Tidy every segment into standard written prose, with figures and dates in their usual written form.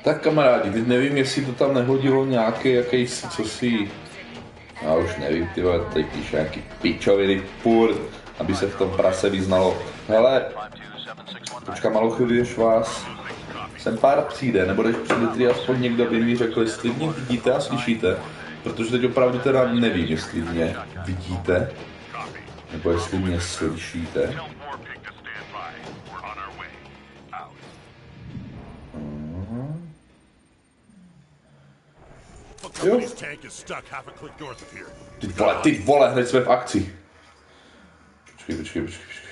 Tak kamarádi, teď nevím, jestli to tam nehodilo nějaký jakýsi, co si... Já už nevím, ty vole, tady píše nějaký pičoviny furt, aby se v tom prase vyznalo. Hele, počkám malou chvíli, než vás sem pár přijde, nebo když přijde tady aspoň někdo, by mi řekl, jestli mě vidíte a slyšíte, protože teď opravdu teda nevím, jestli mě vidíte, nebo jestli mě slyšíte. Jo. Ty vole, hned jsme v akci. Počkej.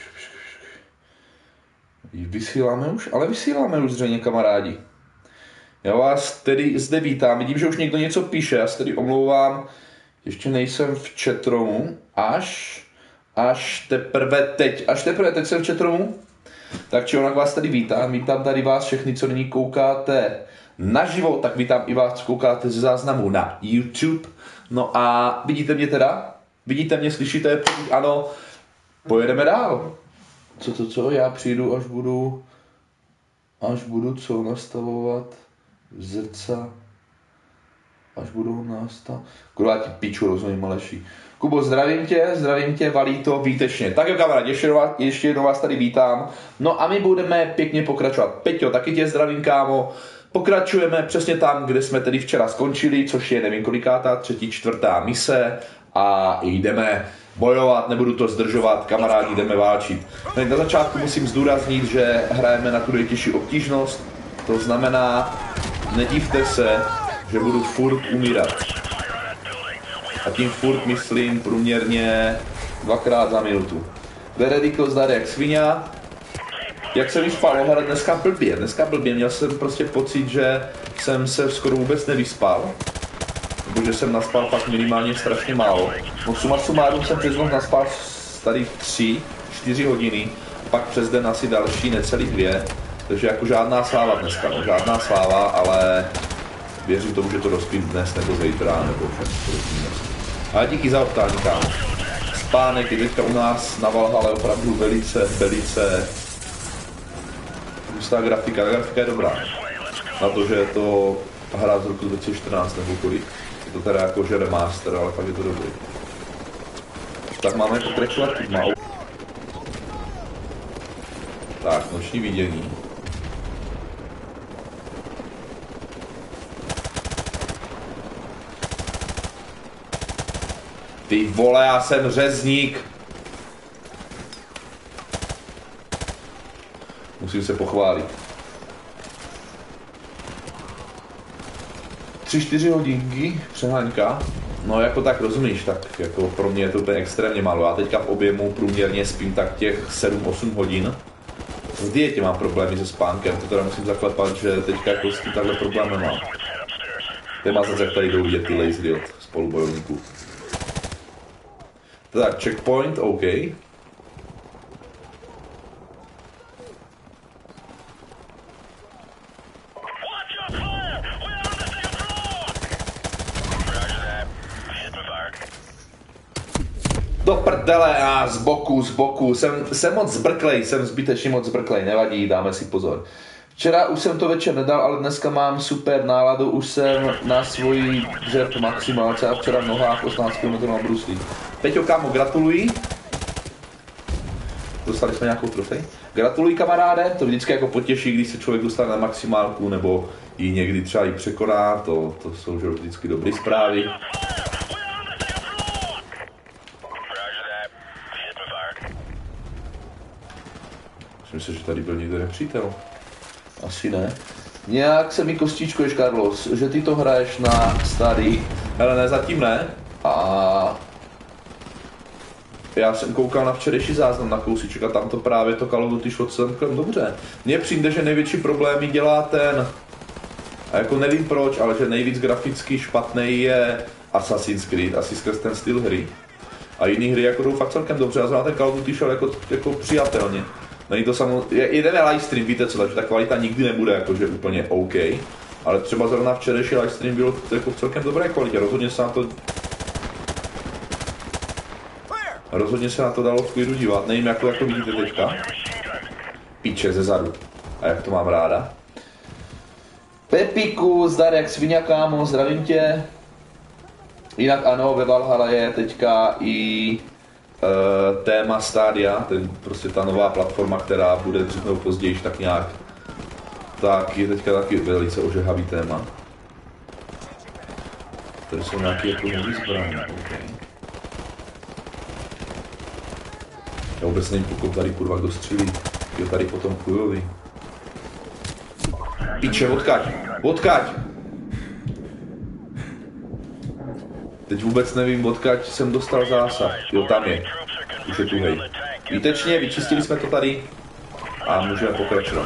Vysíláme už? Ale vysíláme už zřejmě, kamarádi. Já vás tedy zde vítám. Vidím, že už někdo něco píše, já se tedy omlouvám. Ještě nejsem v chatroomu. Až teprve teď jsem v chatroomu. Tak činak vás tady vítám. Vítám tady vás všechny, co nyní koukáte naživo, tak vítám i vás, co koukáte ze záznamu na YouTube. No a vidíte mě teda? Vidíte mě, slyšíte? Pokud ano, pojedeme dál. Co? Já přijdu, až budu co nastavovat zrca. Až budu nastavovat. Kurva, ti piču, rozumím, Aleši. Kubo, zdravím tě, valí to výtečně. Tak jo, kamarádi, ještě jednou vás tady vítám. No a my budeme pěkně pokračovat. Peťo, taky tě zdravím, kámo. Pokračujeme přesně tam, kde jsme tedy včera skončili, což je nevím kolikátá, 3., 4. mise a jdeme bojovat, nebudu to zdržovat, kamarádi, jdeme válčit. Na začátku musím zdůraznit, že hrajeme na tu nejtěžší obtížnost, to znamená, nedivte se, že budu furt umírat. A tím furt myslím průměrně 2x za minutu. Verediko zdar jak svině. Jak jsem vyspal, ale dneska blbě, měl jsem prostě pocit, že jsem se skoro vůbec nevyspal. Nebo že jsem naspal fakt minimálně strašně málo. No suma sumárum jsem přes noc naspal tady 3-4 hodiny, pak přes den asi další necelý 2. Takže jako žádná sláva dneska, no žádná sláva, ale věřím tomu, že to dospím dnes nebo zítra, nebo všechno. Ale díky za optání, kámo. Spánek je teďka u nás na Valhalle opravdu velice hustá grafika je dobrá. Na to, že je to hra z roku 2014 nebo kolik. Je to teda jako že remaster, ale fakt je to dobrý. Tak máme pokračovat tmou. Tak, noční vidění. Ty vole, já jsem řezník. Musím se pochválit. 3-4 hodinky, přeháňka. No jako tak rozumíš, tak jako pro mě je to úplně extrémně málo. Já teďka v objemu průměrně spím tak těch 7-8 hodin. V dietě mám problémy se spánkem, to teda musím zaklepat, že teďka jako s tím takhle problém nemám. Téma zase, jak tady jdou vidět ty lasery od spolubojovníků. Tak, checkpoint, OK. Do prdele, z boku, jsem moc zbrklej, jsem zbytečně moc zbrklej, nevadí, dáme si pozor. Včera už jsem to večer nedal, ale dneska mám super náladu, už jsem na svoji dřep maximálce a včera v nohách 18 km na bruslí. Peťo, kámo, gratuluji. Dostali jsme nějakou trofej. Gratuluji, kamaráde, to vždycky jako potěší, když se člověk dostane na maximálku, nebo ji někdy třeba i překoná, to jsou vždycky dobré zprávy. Myslím, že tady byl někdo nepřítel. Asi ne. Nějak se mi kostičkuješ, Carlos, že ty to hraješ na starý. Ale ne, zatím ne. A já jsem koukal na včerejší záznam na kousíček a tam to právě to Call of Duty šlo celkem dobře. Mně přijde, že největší problémy dělá ten, a jako nevím proč, ale že nejvíc graficky špatný je Assassin's Creed, asi skrz ten styl hry. A jiný hry jako jdou fakt celkem dobře, a zrovna ten Call of Duty šel jako přijatelně. Není to samozřejmě, jeden livestream, víte co, takže ta kvalita nikdy nebude jakože úplně OK, ale třeba zrovna včerejší livestream byl jako v celkem dobré kvalitě, rozhodně se na to dalo v klidu dívat, nevím jako vidíte teďka. Piče ze zadu, a jak to mám ráda. Pepiku, zdar jak svině, kámo, zdravím tě. Jinak ano, ve Valhalla je teďka i téma Stadia, prostě ta nová platforma, která bude dřív nebo později tak nějak, tak je teďka taky velice ožehavý téma. Tady jsou nějaké jako nový zbraně, okay. Já vůbec nevím, pokud tady kurva kdo střílí, je tady potom chujový. Piče, odkaď! Teď vůbec nevím, odkaď jsem dostal zásah. Jo, tam je. Už je tu, hej. Výtečně, vyčistili jsme to tady a můžeme pokračovat.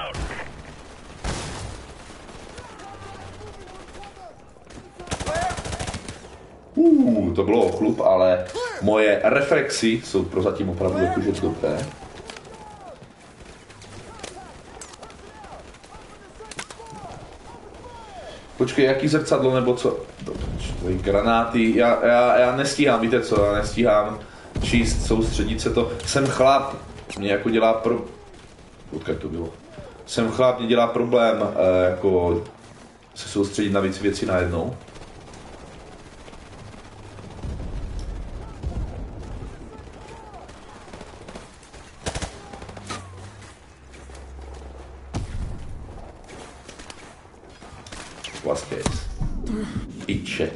To bylo chlup, ale moje reflexy jsou prozatím opravdu jakože dobré. Počkej, jaký zrcadlo nebo co? Granáty, já nestíhám, víte co, já nestíhám číst, soustředit se to. Jsem chlap, mě jako dělá odkud to bylo? Jsem chlap, mě dělá problém jako se soustředit na víc věcí najednou. Piče.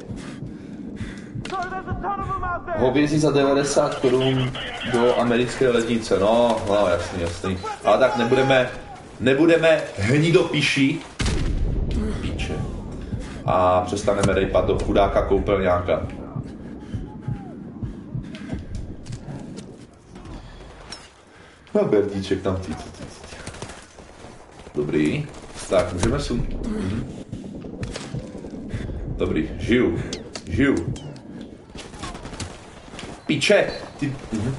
Hovězí za 90 korun do americké lednice, no jasný. Ale tak nebudeme hnidopiší. Piče. A přestaneme rejpat do chudáka koupelňáka. No Bertíček tam ty. Dobrý. Tak, můžeme Dobrý, žiju. Piče, ty...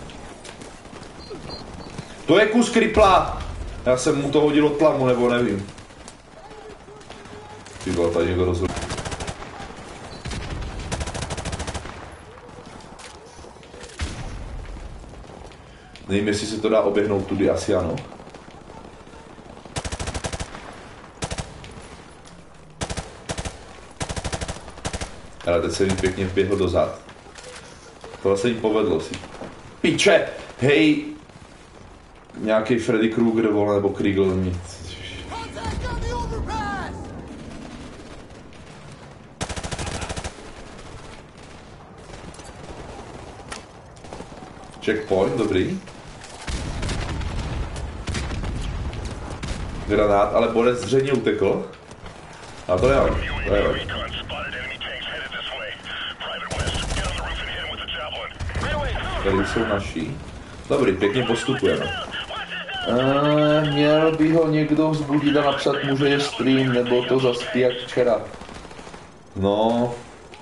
To je kus kripla. Já jsem mu to hodil od tlamu, nebo nevím. Ty vole, tady někdo rozhodl. Nevím, jestli se to dá oběhnout tudy, asi ano. Ale teď se mi pěkně vběhl dozad. Tohle se jim povedlo si. Piče! Hej! Nějaký Freddy Krueger, vole, nebo Kriegel, nic. Checkpoint, dobrý. Granát, ale borec zřejmě utekl. A to nevadí, Tady jsou naši. Dobrý, pěkně postupujeme. Měl by ho někdo vzbudit a napsat, může je stream, nebo to zaspí jak včera. No.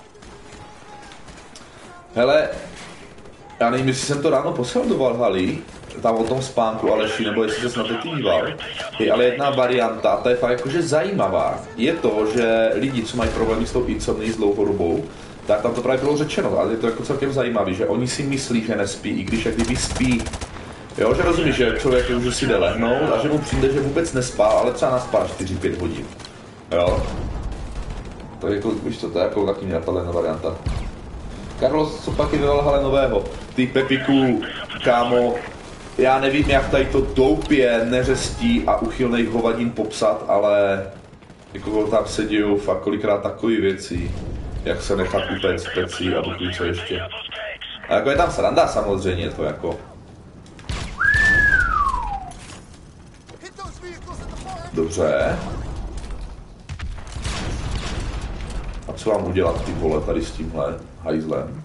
Hele, já nevím, jestli jsem to ráno poslal do Valhaly, tam o tom spánku Aleši, nebo jestli jsi na to ty díval. Ale jedna varianta, ta je fakt jakože zajímavá, je to, že lidi, co mají problémy s tou insomnií s dlouhodobou, tak tam to právě bylo řečeno, ale je to jako celkem zajímavý, že oni si myslí, že nespí, i když jak kdyby spí. Jo, že rozumíš, že člověk už si jde lehnout a že mu přijde, že vůbec nespal, ale třeba naspal 4-5 hodin. Jo. To je jako, víš co, to je jako taky nenapadlená varianta. Carlos, co pak je ve Valhalle nového? Ty Pepiku, kámo, já nevím, jak tady to doupě, neřestí a uchylnej hovadin popsat, ale jako tam se dějou fakt kolikrát takové věci, jak se nechat upéct z pecí a buď co ještě. A jako je tam sranda samozřejmě, to jako. Dobře. A co mám udělat, ty vole, tady s tímhle hajzlem?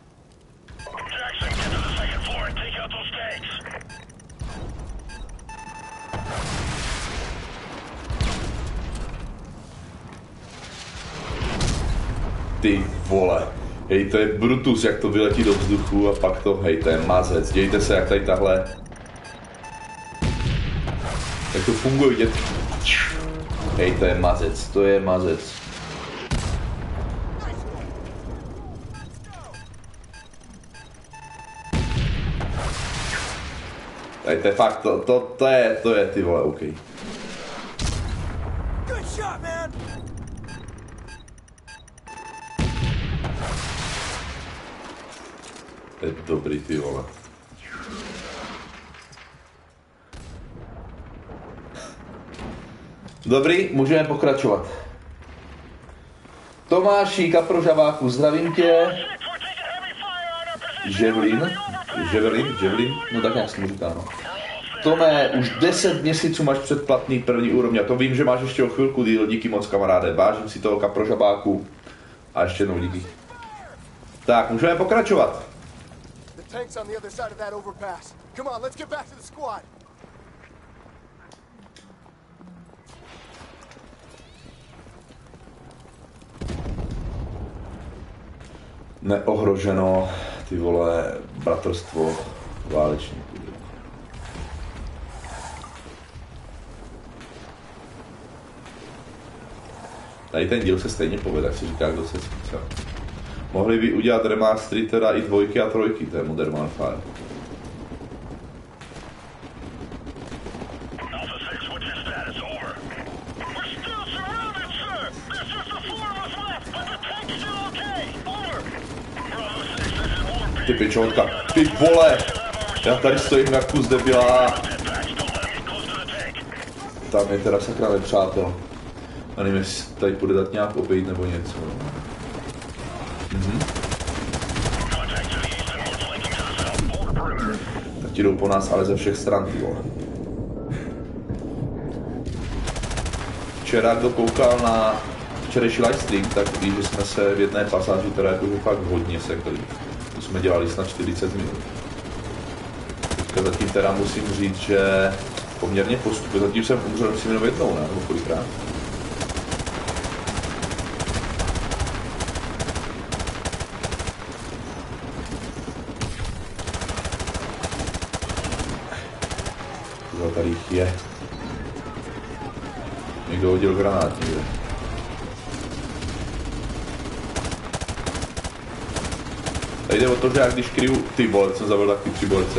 Ty vole. Hej, to je Brutus, jak to vyletí do vzduchu a pak to, hej, to je mazec. Dějte se, jak tady tahle. Jak to funguje, dět. Hej, to je mazec, to je mazec. Tady to je fakt, to je ty vole, OK. To je dobrý, ty vole. Dobrý, můžeme pokračovat. Tomáši, Kaprožaváku, zdravím tě. Javelin, no tak jak se mu říká, no. Tome, už 10 měsíců máš předplatný první úrovně. A to vím, že máš ještě o chvilku díl, díky moc, kamaráde. Vážím si toho, Kaprožabáku. A ještě jednou díky. Tak, můžeme pokračovat. Neohroženo, ty vole, bratrstvo válečníků. Tady ten díl se stejně povede, jak si říká, kdo se chce. Mohli by udělat remastery teda i 2 a 3, to je Modern Warfare. Ty pičotka, ty vole! Já tady stojím jak kus debila. Tam je teda sakra nepřátel. A nevím, jestli tady půjde dát nějak obejít nebo něco. Tak ti jdou po nás, ale ze všech stran, ty vole. Včera, kdo koukal na včerejší livestream, tak ví, že jsme se v jedné pasáži teda jakože fakt hodně sekli. To jsme dělali snad 40 minut. Teďka zatím teda musím říct, že poměrně postupně. Zatím jsem umřel myslím jenom jednou, ne? Nebo kolikrát? Tady jich je. Někdo hodil granát někde. Tady jde o to, že já když kryju ty vole, jsem zabil tak ty 3 borce.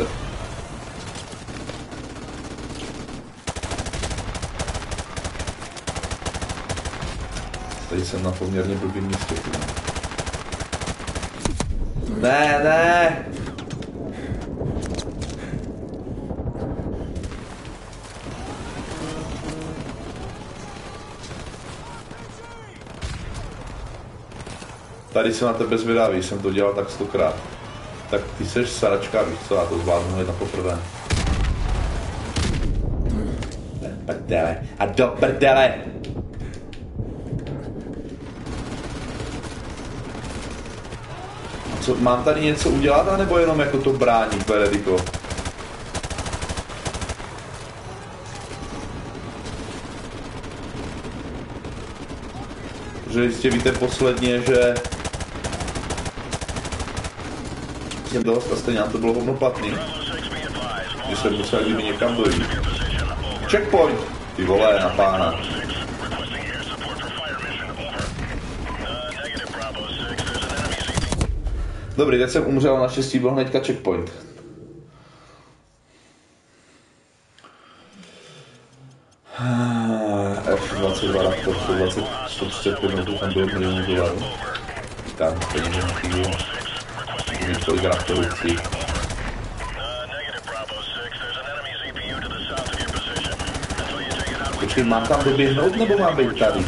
Tady jsem na poměrně blbým místě. Ne! Tady jsem na tebe zvědavý, jsem to dělal tak 100krát. Tak ty seš saračka, víš co, já to zvládnu hned na poprvé. Prdele, a do prdele! Co, mám tady něco udělat, anebo jenom jako to brání, Berediko? Že jistě víte posledně, že jsem dost a stejně to bylo hodnoplatný. Že jsem musel kdyby někam dojít. Checkpoint! Ty vole, na pána. Dobrý, teď jsem umřel, naštěstí byl hnedka checkpoint. F22 Raptor, 135 minut, tam bylo $1 milion. Tam peníze na chvíli. Mít kolik Raptorů chci. Počkej, mám tam doběhnout, nebo mám být tady?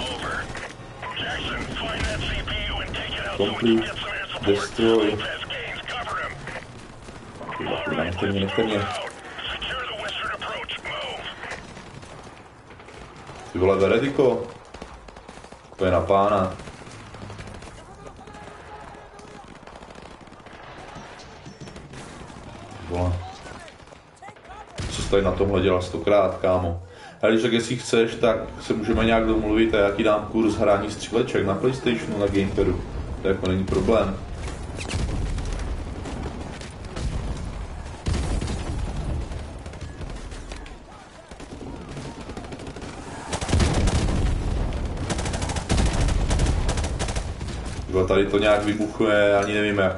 Complete, destroy. Kurva, nechte mě. Ty vole, Verediko. To je na pána. Vole. Co jsi tady na tomhle dělal 100krát, kámo? A když tak jestli chceš, tak se můžeme nějak domluvit a já ti dám kurz hrání stříleček na PlayStationu, na Gamepadu. To jako není problém. Tady to nějak vybuchuje, ani nevím jak.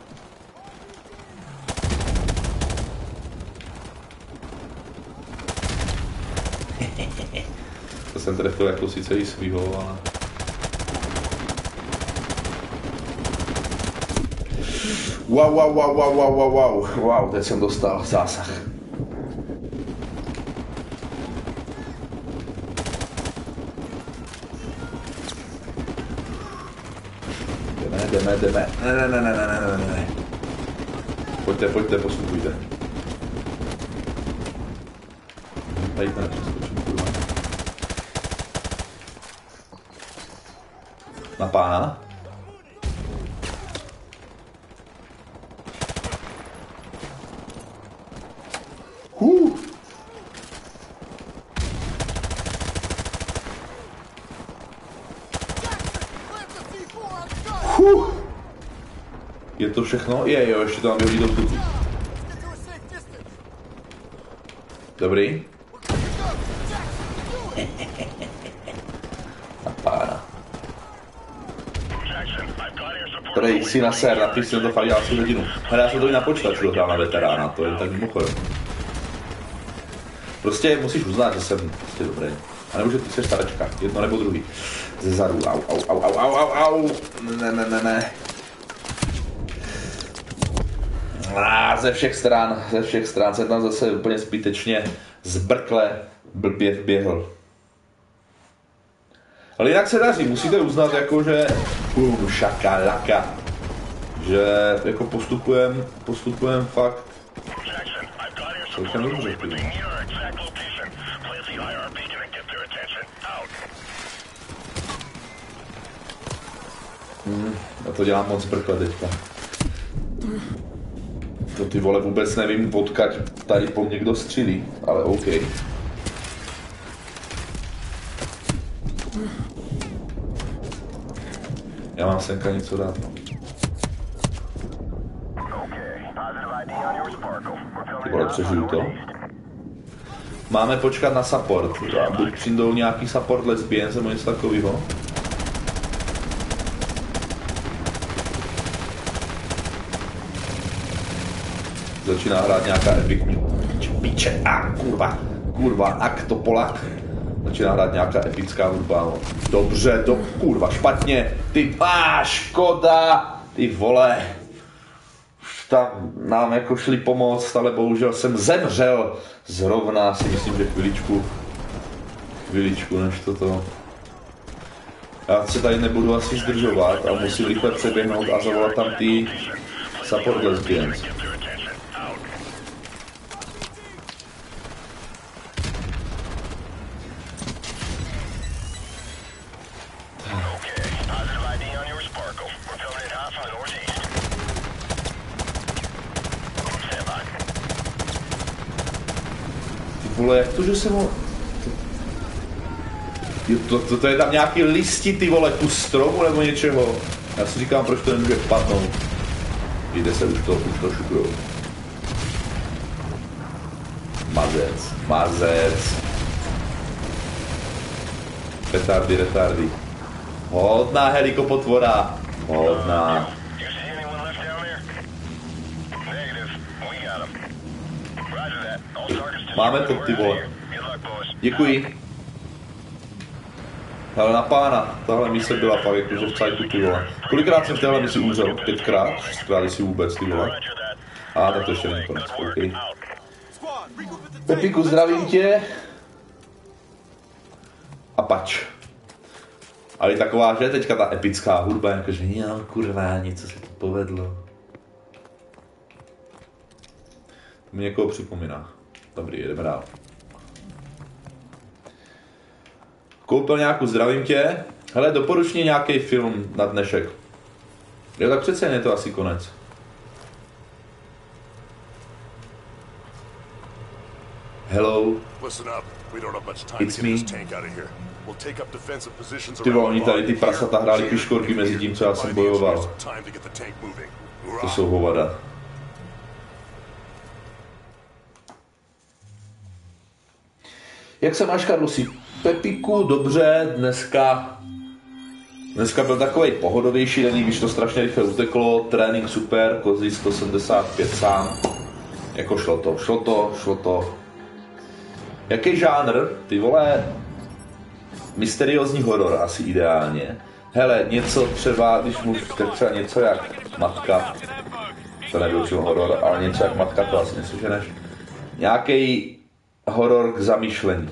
To jsem trefil jako sice i svýho, ale... Wow, teď jsem dostal zásah. Jdeme. Ne. Pojďte, postupujte. Tady to nepřeskočím, kurva. Na pána. Je to všechno? Jo, ještě to mám vyhodit do vzduchu. Dobrý. Na pána. Tady si na sér, napiš si to fakt dělal svou hodinu. Ale já jsem to i na počítaču dohrál na veterána, to je tak mimochodem. Prostě musíš uznat, že jsem prostě dobrý. A nebo že ty jsi starečka, jedno nebo druhý. Ze zadu, au. Ne. Ze všech stran se tam zase úplně zbytečně zbrkle blbě vběhl. Ale jinak se daří, musíte uznat jako, že šakalaka, že jako postupujem fakt celkem dobře. Já to dělám moc zbrkle teďka. To ty vole vůbec nevím, odkud tady po mně kdo střílí, ale OK. Já mám senka něco dát, no. Ty vole, přežiju to. Máme počkat na support. Buď přijdou nějaký support lesbian nebo něco takového. Začíná hrát nějaká epic piče, kurva, to Polak. Začíná hrát nějaká epická hudba, no. Dobře, kurva, špatně, škoda, ty vole. Už tam nám jako šli pomoct, ale bohužel jsem zemřel zrovna, si myslím, že chviličku, než toto. Já se tady nebudu asi zdržovat a musím rychle přeběhnout a zavolat tam ty support lesbians. Vole, jak to, že jsem ho... To je tam nějaký listi, ty vole, tu stromu nebo něčeho. Já si říkám, proč to nemůže padnout. Jde se už to šukrou. Mazec. Retardy. Hodná helikopotvora. Hodná. Máme to, ty vole. Děkuji. Ale na pána, tahle mise byla fakt jakože v cajtu, ty vole. Kolikrát jsem v téhle misi umřel? 5krát? 6krát, jestli vůbec, ty vole. A tak to ještě není konec, OK. Pepiku, zdravím tě. A pač. Ale taková, že teďka ta epická hudba, jakože jo, kurva, něco se to povedlo. To mi někoho připomíná. Dobrý, jdeme dál. Koupil nějakou, zdravím tě. Hele, doporuč mě nějaký film na dnešek. Jo, tak přece je to asi konec. Hello. It's me. Ty vole, oni tady ty prasata hráli piškorky mezi tím, co já jsem bojoval. To jsou hovada. Jak se máš, Karlusi? Pepiku, dobře, dneska byl takovej pohodovější den, když to strašně rychle uteklo, trénink super, kozy 175 sám. Jako šlo to. Jaký žánr? Ty vole, mysteriózní horor asi ideálně. Hele, něco třeba, když mluvíš, tak třeba něco jak Matka. To nebyl přímo horor, ale něco jak Matka, to asi neslyšeneš. Nějaký horor k zamýšlení.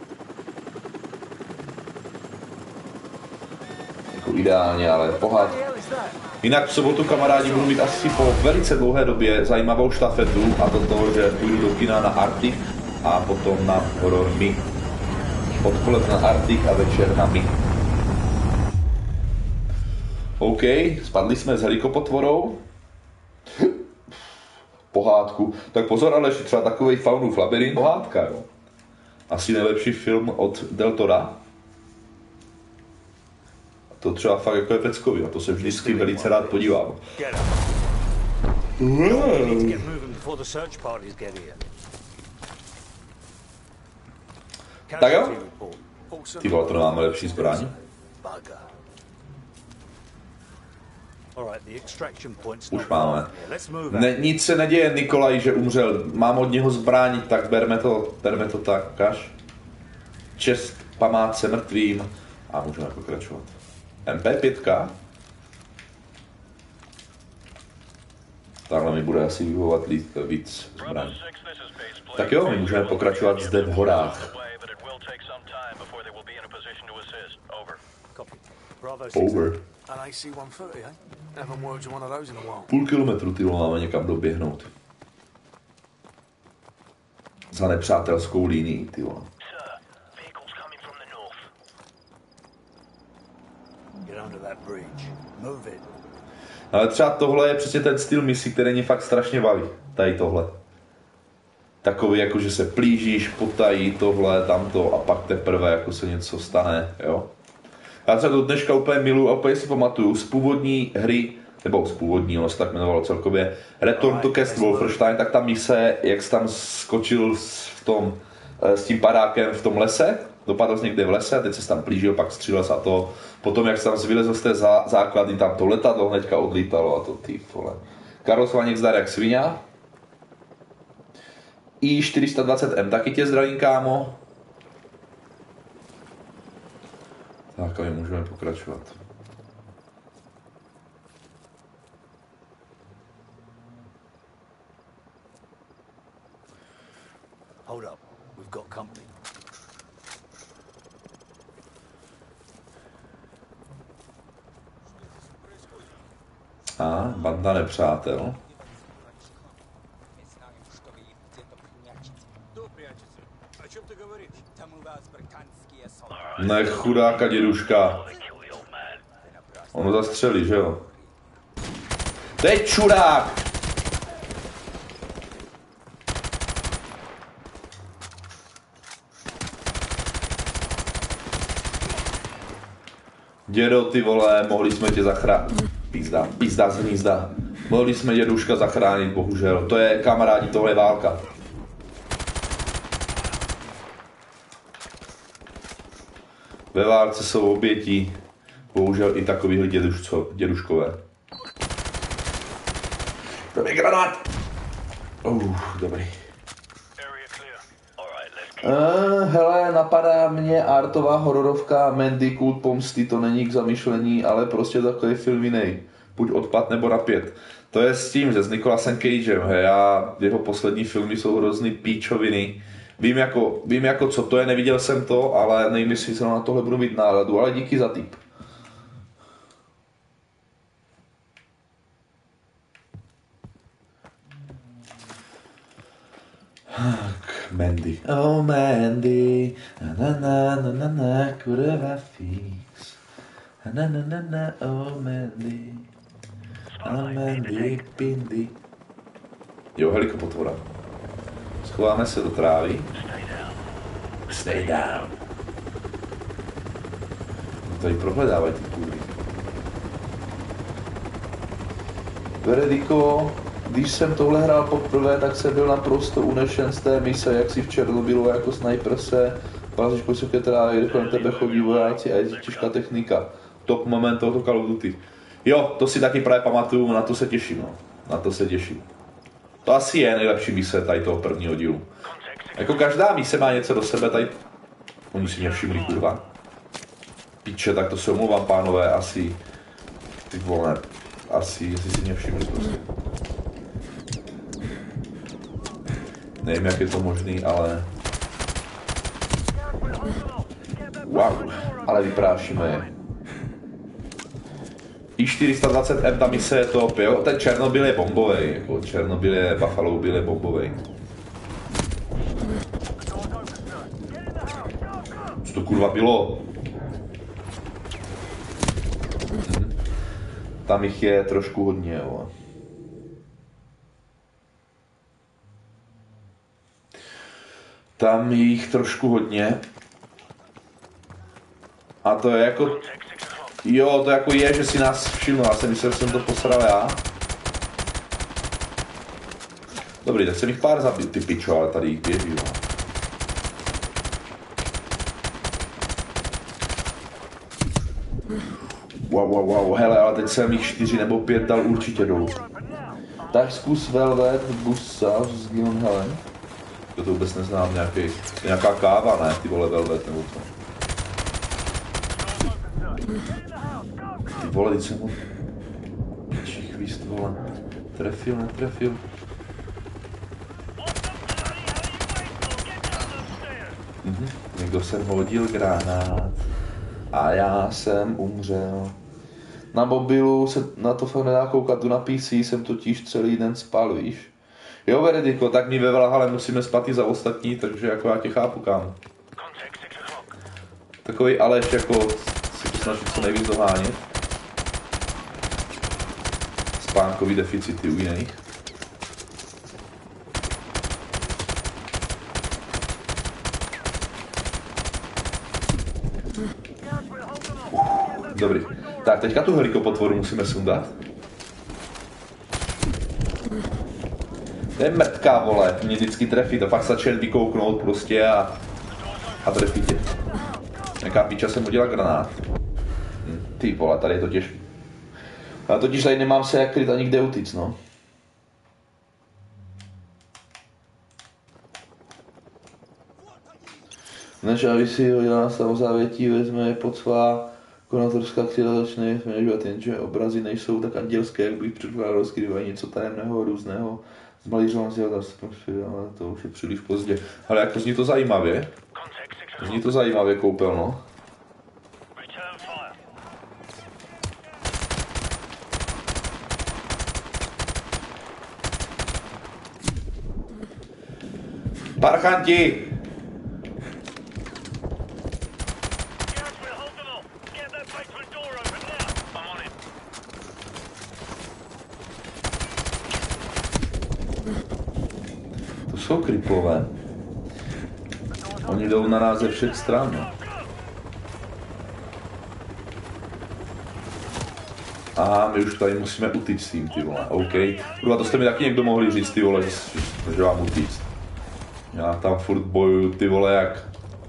Jako ideálně, ale pohádka. Jinak v sobotu, kamarádi, budu mít asi po velice dlouhé době zajímavou štafetu, a to, že půjdu do kina na Arctic a potom na horor My. Odpoledne na Arctic a večer na My. OK, spadli jsme s helikopotvorou. Pohádku. Tak pozor, ale třeba takovej Faunův labirint. Pohádka, jo. Asi nejlepší film od Del Tora. To třeba fakt jako je peckový, a to se vždycky velice rád podívám. Tak jo? Ty vole, to nemáme lepší zbraň. Už máme. Nic se neděje, Nikolaj, že umřel. Mám od něho zbraň, tak berme to tak, kaž. Čest památce mrtvým a můžeme pokračovat. MP5. Takhle mi bude asi vyhovovat víc zbraň. Tak jo, my můžeme pokračovat zde v horách. Over. Půl kilometru, ty máme někam doběhnout. Za nepřátelskou linií, ty vole. Ale třeba tohle je přesně ten styl misí, který mě fakt strašně baví. Tady tohle. Takový jako, že se plížíš, potají tohle, tamto a pak teprve jako se něco stane, jo. Já se do dneška úplně miluji a úplně si pamatuju z původní hry, nebo z původní, ono se tak jmenovalo celkově, Return to Castle Wolfenstein, tak ta mise, jak jsi tam skočil s tím padákem v tom lese, dopadl jsi někde v lese, teď se tam plížil, pak střílel a to. Potom, jak jsi tam vylezl z té základy, tam to letadlo hnedka odlítalo a to ty vole. Karol Svaněk zdar jak sviňa. I420M taky tě zdravím, kámo. Tak a my můžeme pokračovat. Hold up, we've got company. Banda nepřátel. Ne, chudáka děduška. Ono zastřelí, že jo? Teď čurák! Dědo, ty vole, mohli jsme tě zachránit. Pizda z hnízda. Mohli jsme děduška zachránit, bohužel. To je, kamarádi, tohle je válka. Ve válce jsou oběti, bohužel i takovýhle děduškové. To je granát! Dobrý. Hele, napadá mě artová hororovka Mandy Kult pomsty, to není k zamýšlení, ale prostě takový film jiný. Buď Odpad nebo Napět. To je s tím, že s Nicolasem Cagem, jeho poslední filmy jsou hrozný píčoviny. Vím jako co to je, neviděl jsem to, ale nevím, jestli se na tohle budu mít náladu, ale díky za tip. Mandy. Oh Mandy, na na na na na, kurva fix. Na na na na, oh Mandy. Oh Mandy, pindy. Jo, helikopotvora. Schováme se do trávy. Stay down. Tady prohledávají ty kůry. Verediko, když jsem tohle hrál poprvé, tak jsem byl naprosto unešen z té mise, jak si v Černobylu jako snajper se plazíš po vysoké trávě, kolem tebe chodí vojáci a je těžká technika. Top moment tohoto Call of Duty. Jo, to si taky právě pamatuju, na to se těším, no. Na to se těším. To asi je nejlepší mise tady toho prvního dílu. Jako každá mise má něco do sebe, tady... Oni si mě všimli, kurva. Píče, tak to se omlouvám, pánové, asi... Ty vole, asi, jestli si mě všimli prostě. Nevím, jak je to možný, ale... Wow, ale vyprášíme je. I-420M, ta mise je top, jo? Ten Černobyl je bombovej, jako Černobyl je, Buffalo Bill je bombovej. Co to kurva bylo? Tam jich je trošku hodně, jo. Tam je jich trošku hodně. A to je jako... Jo, to jako je, že si nás všiml, já jsem myslel, že jsem to posral já. Dobrý, tak jsem jich pár zabil, ty pičo, ale tady jich běží, jo. Wow, hele, ale teď jsem jich 4 nebo 5 dal určitě dolů. Tak zkus Velvet Busa z Gion Helen. To vůbec neznám, nějaká káva, ne, ty vole Velvet nebo co. Ty vole, teď jsem mu... Chvíst, vole. Trefil, netrefil. Někdo jsem hodil granát. A já jsem umřel. Na mobilu se na to fakt nedá koukat, tu na PC jsem totiž celý den spal, víš. Jo, Verediko, tak my ve Valhalle musíme spát i za ostatní, takže jako já tě chápu, kámo. Takový Aleš jako si to snažit co nejvíc dohánět. Spánkový deficity u jiných. Dobrý. Tak, teďka tu helikopotvoru musíme sundat. To je mrtká, vole, mě vždycky trefí, to fakt stačí vykouknout prostě a trefí tě. Nějaká píča jsem udělal granát. Ty vole, tady je to těžké. Já totiž tady nemám se jak kryt ani kde utíct, no. Než aby si hodila samozávětí, vezme je pod svá konatorská křila, začne směřovat, jenže obrazy nejsou tak andělské, jak bych předpokládal, skrývají něco tajemného, různého, zmalířován si ale to už je příliš pozdě. Ale jako zní to zajímavě. Zní to zajímavě, koupel, no. Parchanti! To jsou kriplové. Oni jdou na nás ze všech stran, no. Aha, my už tady musíme utíct s tím, ty vole, OK. Kurva, to jste mi taky někdo mohli říct, ty vole, že mám utíct. Já tam furt bojuju, ty vole, jak...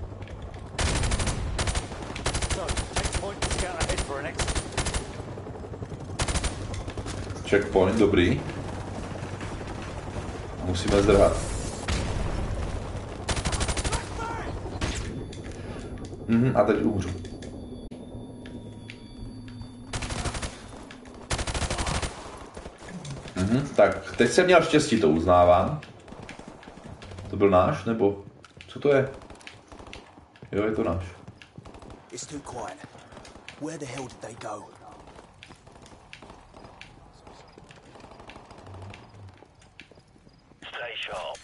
Checkpoint, dobrý. Musíme zdrhat. A teď umřu. Tak, teď jsem měl štěstí, to uznávám. To byl náš, nebo co to je? Jo, je to náš. It's too quiet. Where the hell did they go? Stay sharp.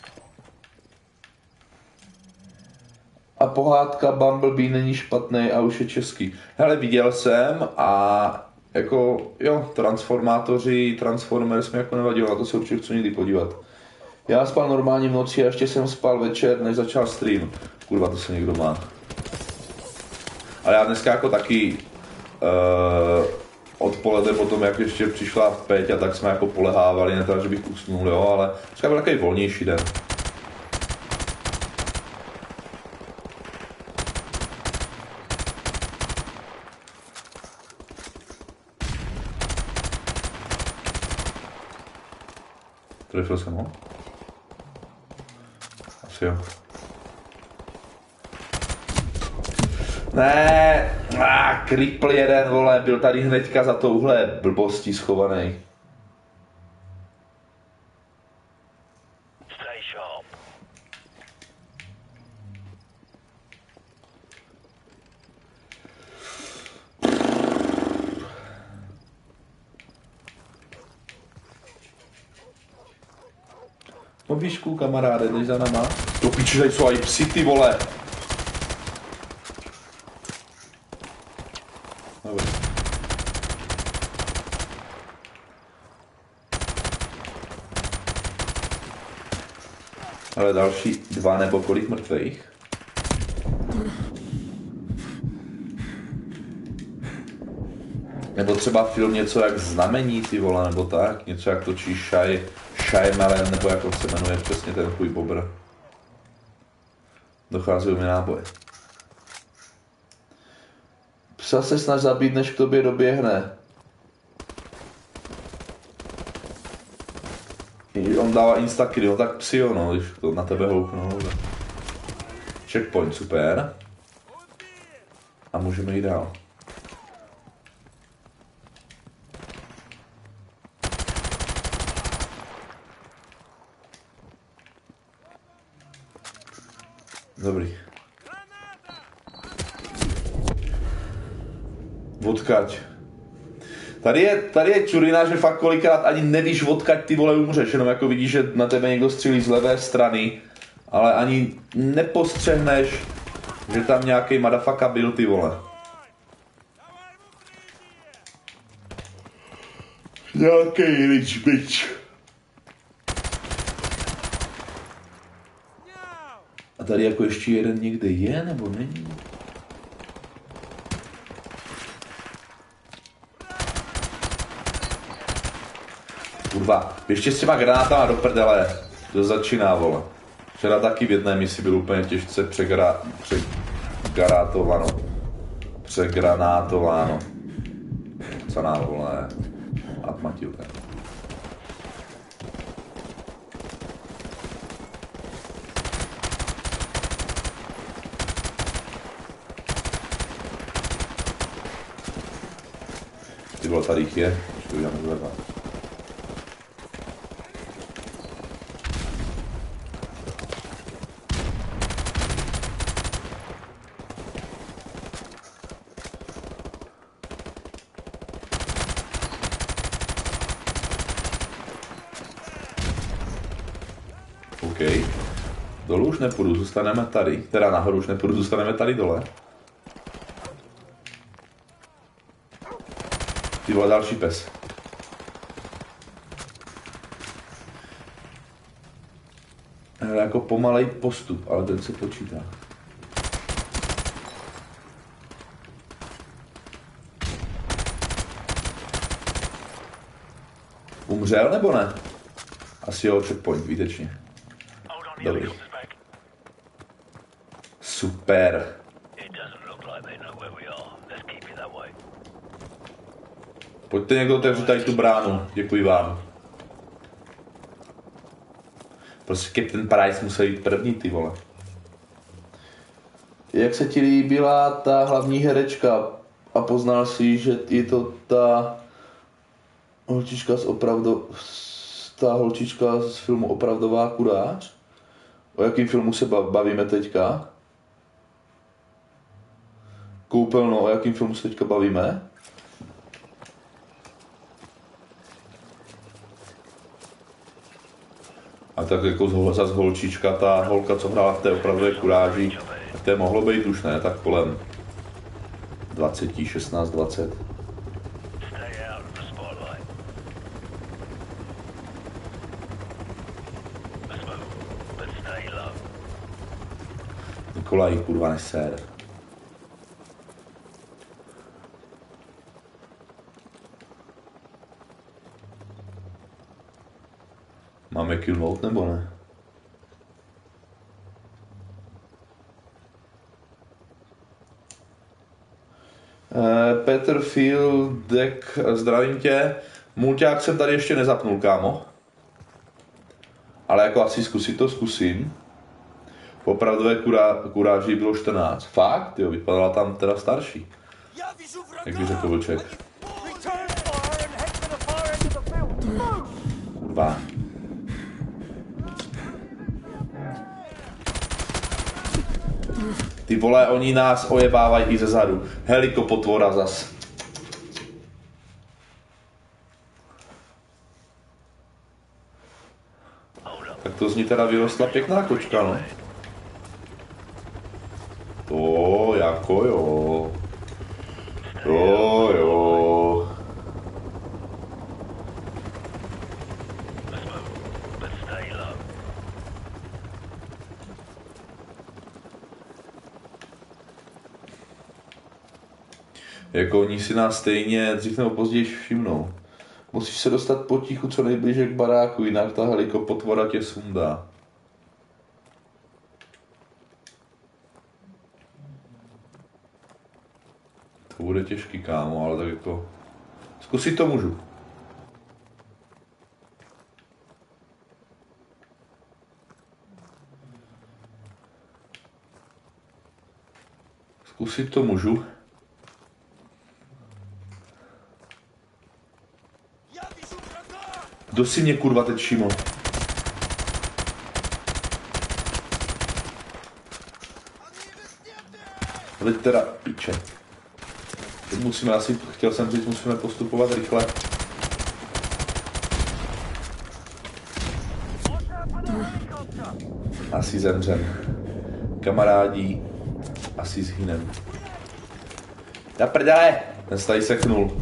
A pohádka Bumblebee není špatný a už je český. Hele, viděl jsem a jako, jo, Transformátoři, Transformers mi jako nevadilo, na to se určitě chci někdy podívat. Já spal normálně v noci a ještě jsem spal večer, než začal stream. Kurva, to se někdo má. Ale já dneska jako taky odpoledne potom, jak ještě přišla Péťa, tak jsme jako polehávali, ne teda, že bych usnul, jo, ale dneska byl takový volnější den. Trefil jsem ho? Asi jo. Ne, kripl jeden, vole, byl tady hnedka za touhle blbostí schovaný. Po výšku, kamaráde, jdeš za nama. Do piči, tady jsou aj psi, ty vole. Dobře. Ale další 2 nebo kolik mrtvých? Nebo třeba film něco jak Znamení, ty vole, nebo tak, něco jak točí Shyamalan, nebo jak se jmenuje přesně ten chuj bobr. Dochází mi náboje. Psa se snaž zabít, než k tobě doběhne. On dává instakill, no tak psi jo, no, když to na tebe houpnou. Checkpoint, super. A můžeme jít dál. Dobrý. Odkaď. Tady je čurina, že fakt kolikrát ani nevíš, odkaď ty vole umřeš, jenom jako vidíš, že na tebe někdo střílí z levé strany, ale ani nepostřehneš, že tam nějaký madafaka byl, ty vole. Nějaký rich bitch. A tady jako ještě jeden někde je, nebo není? Kurva, ještě s těma granátama do prdele. To začíná, vole. Včera taky v jedné misi byl úplně těžce přegranátováno. Co nám, vole. Atmatilka. Ty vole, tady jich je. Ještě uděláme zleva. Dolů už nepůjdu, zůstaneme tady. Teda nahoru už nepůjdu, zůstaneme tady dole. Ty vole, další pes. Jako pomalej postup, ale ten se počítá. Umřel nebo ne? Asi jo, checkpoint, výtečně. Dobrý. Super. Pojďte někdo otevřít tady tu bránu, děkuji vám. Prostě Captain Price musel jít první, ty vole. Jak se ti líbila ta hlavní herečka a poznal si, že je to ta holčička z filmu Opravdová kuráž? O jakém filmu se bavíme teďka? Koupelno, o jakém filmu se teďka bavíme? A tak jako zas holčička, ta holka, co hrála v té Opravdové kuráži, tak to mohlo být už ne, tak kolem 20, 16, 20. Nikolaj, kurva, nesér. Máme killnout nebo ne? Petr Fieldek, zdravím tě. Mulťák jsem tady ještě nezapnul, kámo. Ale jako asi zkusím. V Opravdové kuráži bylo 14. Fakt? Jo, vypadala tam teda starší. Jak by řekl Vlček. Kurva. Ty vole, oni nás ojebávají i ze zadu. Helikopotvora zas. Tak to zní ní teda vyrostla pěkná kočka, no. To jako jo. Jo. Jako oni si nás stejně dřív nebo později všimnou. Musíš se dostat potichu co nejblíže k baráku, jinak ta helikopotvora tě sundá. To bude těžký, kámo, ale tak jako... Zkusit to můžu. Zkusit to můžu. Kdo si mě kurva teď všiml? Ale teda piče. Teď musíme asi, chtěl jsem říct, musíme postupovat rychle. Asi zemřem. Kamarádi, asi zhynem. Na prdele! Ten se tady seknul.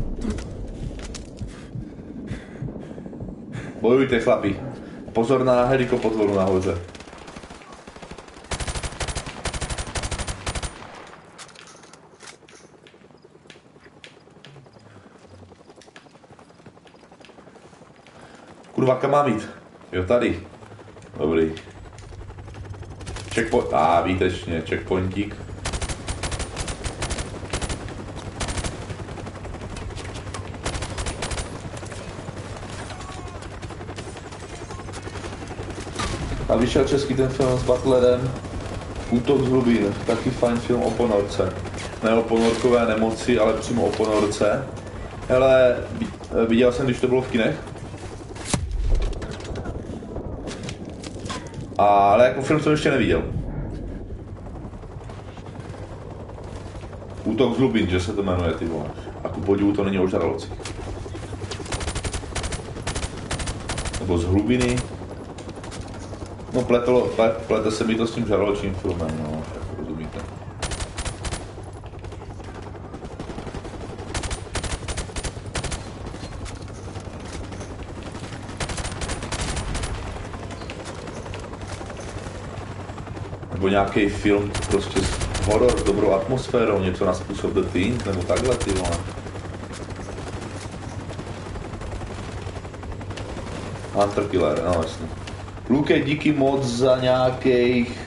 Bojujte, chlapi. Pozor na helikopotvoru nahoře. Kurva, kam mám jít? Jo, tady. Dobrý. Checkpoint. Výtečně, checkpointík. A vyšel český ten film s Butlerem, Útok z hlubin, taky fajn film o ponorce. Ne o ponorkové nemoci, ale přímo o ponorce. Hele, viděl jsem, když to bylo v kinech. Ale jako film jsem ještě neviděl. Útok z hlubin, že se to jmenuje, ty vole. A ku podivu to není o žralocích. Nebo z hlubiny. No plete se mi to s tím žraločím filmem, no, jako rozumíte. Nebo nějaký film prostě horor s dobrou atmosférou, něco na způsob The Thing, nebo takhle, ty vole. Hunter Killer, no jasně. Luke, díky moc za nějakých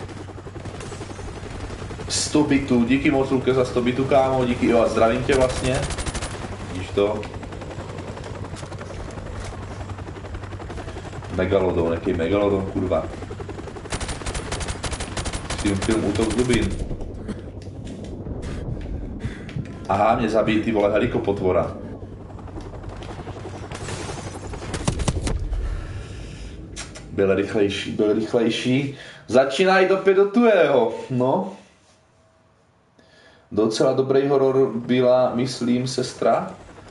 100 bitů, díky moc Luke za 100 bitů, kámo, díky, jo a zdravím tě vlastně. Vidíš to? Megalodon, jaký Megalodon, kurva. Film Útok z hlubin. Aha, mě zabíjí ty vole helikopotvora. Byl rychlejší. Začínají opět do tuého, no. Docela dobrý horor byla, myslím, Sestra.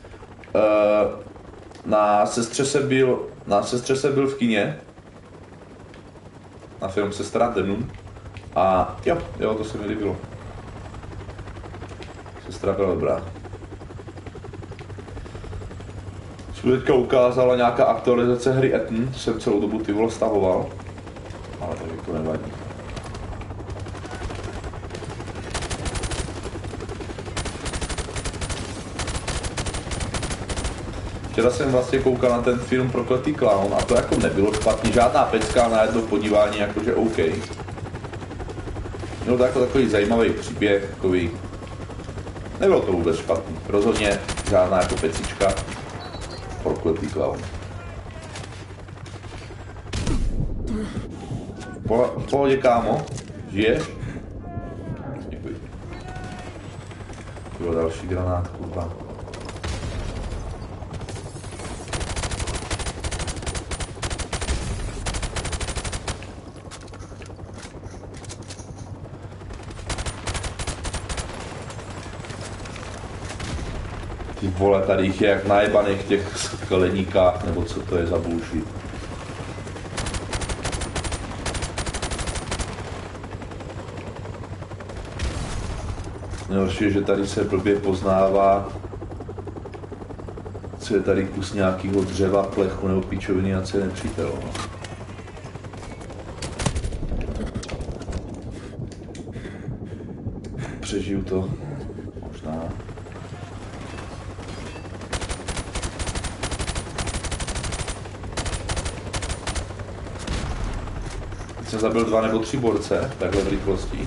Na sestře se byl v kině. Na film Sestra Denun. A jo, to se mi líbilo. Sestra byla dobrá. Teďka ukázala nějaká aktualizace hry Etn, jsem celou dobu ty vole stahoval, ale tak to nevadí. Včera jsem vlastně koukal na ten film Prokletý klaun a to jako nebylo špatný, žádná pecka na jedno podívání, jakože OK. Mělo to jako takový zajímavý příběh, takový. Nebylo to vůbec špatný, rozhodně žádná jako pecička. Prokletý klaun. V pohodě, kámo. Žiješ? Děkuji. Bylo další granát, kurva. Ty vole, tady jich je jak najebaných těch skleníkách, nebo co to je za bullshit. Nejhorší je, že tady se blbě poznává, co je tady kus nějakého dřeva, plechu nebo píčoviny a co je nepřítel. No. Přežiju to. Možná. Teď jsem zabil 2 nebo 3 borce, takhle v rychlosti.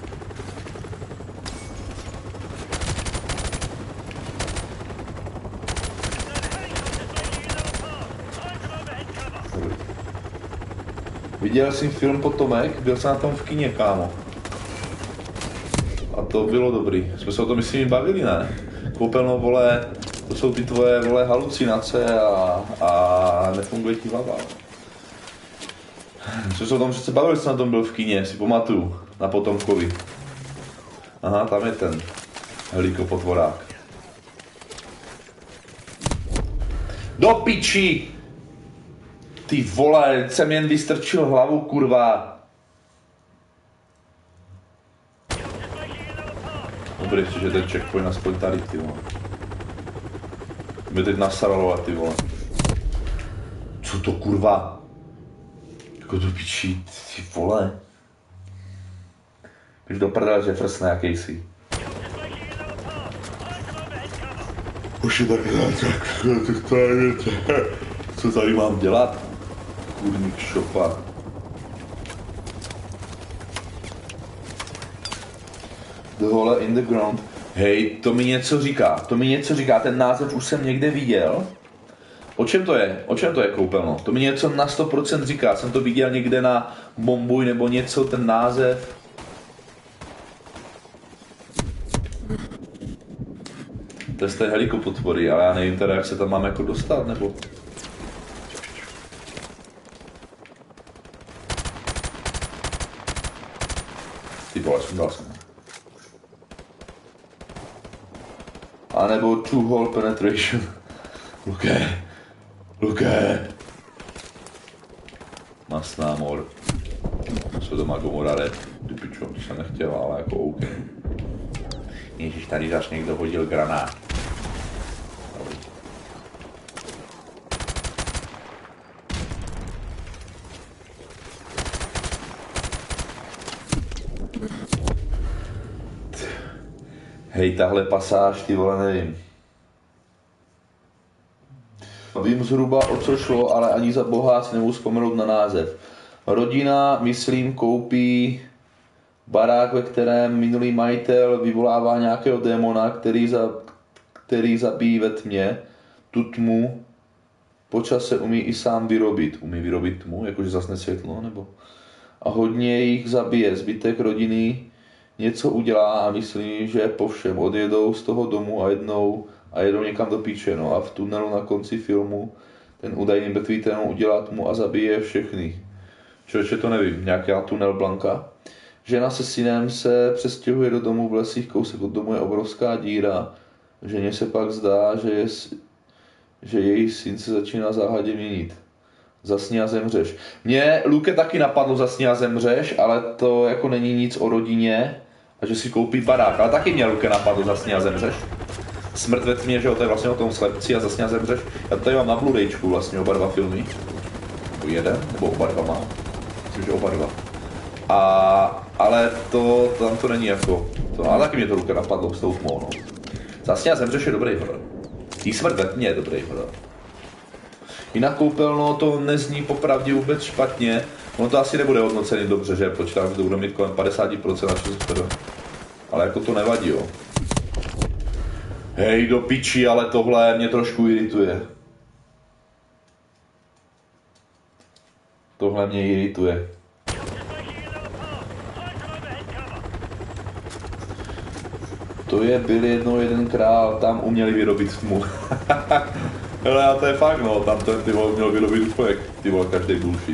Viděl jsem film Potomek, byl jsem na tom v kině, kámo. A to bylo dobrý. Jsme se o tom myslím bavili, ne? Koupelno, vole, to jsou ty tvoje, vole, halucinace a nefunguje ti hlava. Jsme se o tom přece bavili, jsem na tom byl v kině, si pamatuju, na Potomkovi. Aha, tam je ten helikopotvorák. Do piči! Ty vole, jsem jen vystrčil hlavu, kurva. Dobrý, že ten checkpoint aspoň tady, ty vole. Mě teď nasralo, ty vole. Co to, kurva? Jako to pičí, ty vole. Když do prdele Jefferson jakýsi. Už je tak co tady mám dělat? Kurník šopa. The Hole in the Ground. Hej, to mi něco říká, ten název už jsem někde viděl. O čem to je? O čem to je koupelno? To mi něco na 100% říká, jsem to viděl někde na Bombuj nebo něco, ten název. To je z té helikopotvory, ale já nevím teda, jak se tam mám jako dostat, nebo... Ty vole, sundal jsem. A nebo two hole penetration. Luke. Masná mor. Co doma Gomora jde. Ty pičo, to jsem nechtěl, ale jako OK. Ježiš, tady až někdo hodil granát. Hej, tahle pasáž, ty vole, nevím. Vím zhruba, o co šlo, ale ani za boha si nemohu vzpomenout na název. Rodina, myslím, koupí barák, ve kterém minulý majitel vyvolává nějakého démona, který zabíjí ve tmě. Tu tmu po čase umí i sám vyrobit. Umí vyrobit tmu, jakože zasne světlo, nebo... A hodně jich zabije. Zbytek rodiny něco udělá a myslí, že po všem odjedou z toho domu a jedou někam do píče, no a v tunelu na konci filmu ten údajný mrtvý ten udělá tmu a zabije všechny. Člověče, to nevím, nějaká tunel Blanka. Žena se synem se přestěhuje do domu v lesích, kousek od domu je obrovská díra. Ženě se pak zdá, že její syn se začíná záhadě měnit. Zasni a zemřeš. Mě, Luke, taky napadlo Zasni a zemřeš, ale to jako není nic o rodině a že si koupí barák. Ale taky mě, Luke, napadlo Zasni a zemřeš. Smrt ve tmě, že jo, to je vlastně o tom slepci a Zasni a zemřeš. Já to tady mám na Blu-rayčku vlastně oba dva filmy. Nebo jeden, nebo oba dva mám. Myslím, že oba dva. Ale tam to není jako to. Ale taky mě to, Luke, napadlo s tou tmou, no. Zasni a zemřeš je dobrý horor. I Smrt ve tmě je dobrý horor. Jinak koupelno to nezní popravdě vůbec špatně. Ono to asi nebude hodnocený dobře, že? Počítám, že to bude mít kolem 50% na ČSFD. Ale jako to nevadí, jo. Hej, do piči, ale tohle mě trošku irituje. Tohle mě irituje. To je byl jednou jeden král, tam uměli vyrobit tmu. Hele, a to je fakt, no, tam ten ty vole měl vyrobit úplně, ty vole, každý bullshit.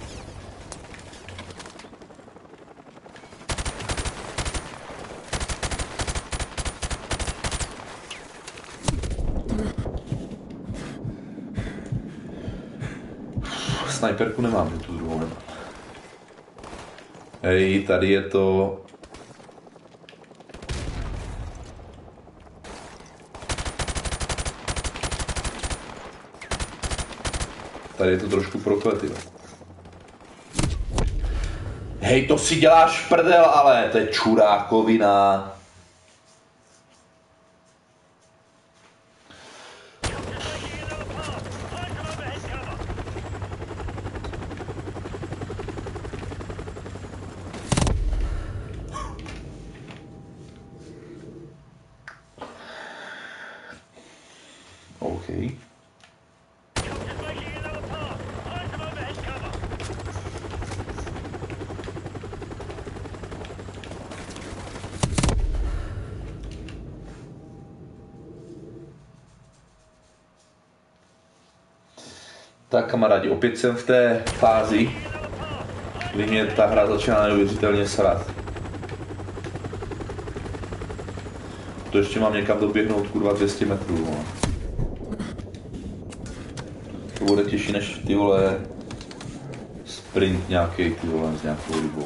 Snajperku nemám, že tu druhou nemám. Hej, tady je to... tady je to trošku prokletý. Hej, to si děláš prdel, ale to je čurákovina. OK. Tak kamarádi, opět jsem v té fázi, kdy mě ta hra začíná neuvěřitelně srat. To ještě mám někam doběhnout, kurva, 200 metrů, no. To bude těžší než, ty vole, sprint nějaký, ty vole, s nějakou rybou.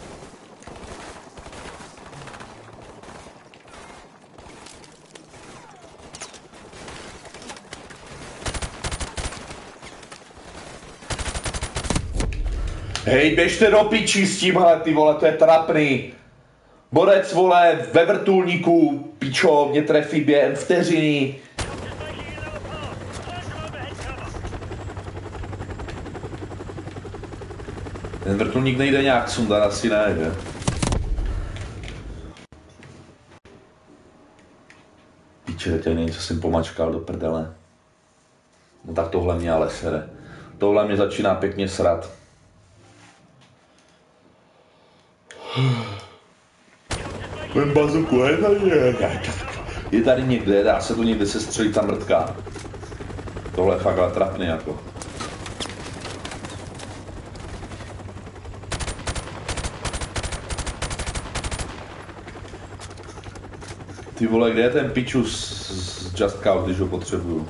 Hej, běžte do piči s tímhle, ty vole, to je trapný. Borec, vole, ve vrtulníku, pičo, mě trefí během vteřiny. Ten vrtulník nejde nějak sundat, asi ne, že? Piče, teď něco jsem pomačkal do prdele. No tak tohle mě ale sere. Tohle mě začíná pěkně srat. Ten bazuku je tady, je tady někde, dá se tu někde sestřelit ta mrtka. Tohle je fakt ale trapný jako. Ty vole, kde je ten piču z Just Cause, když ho potřebuju?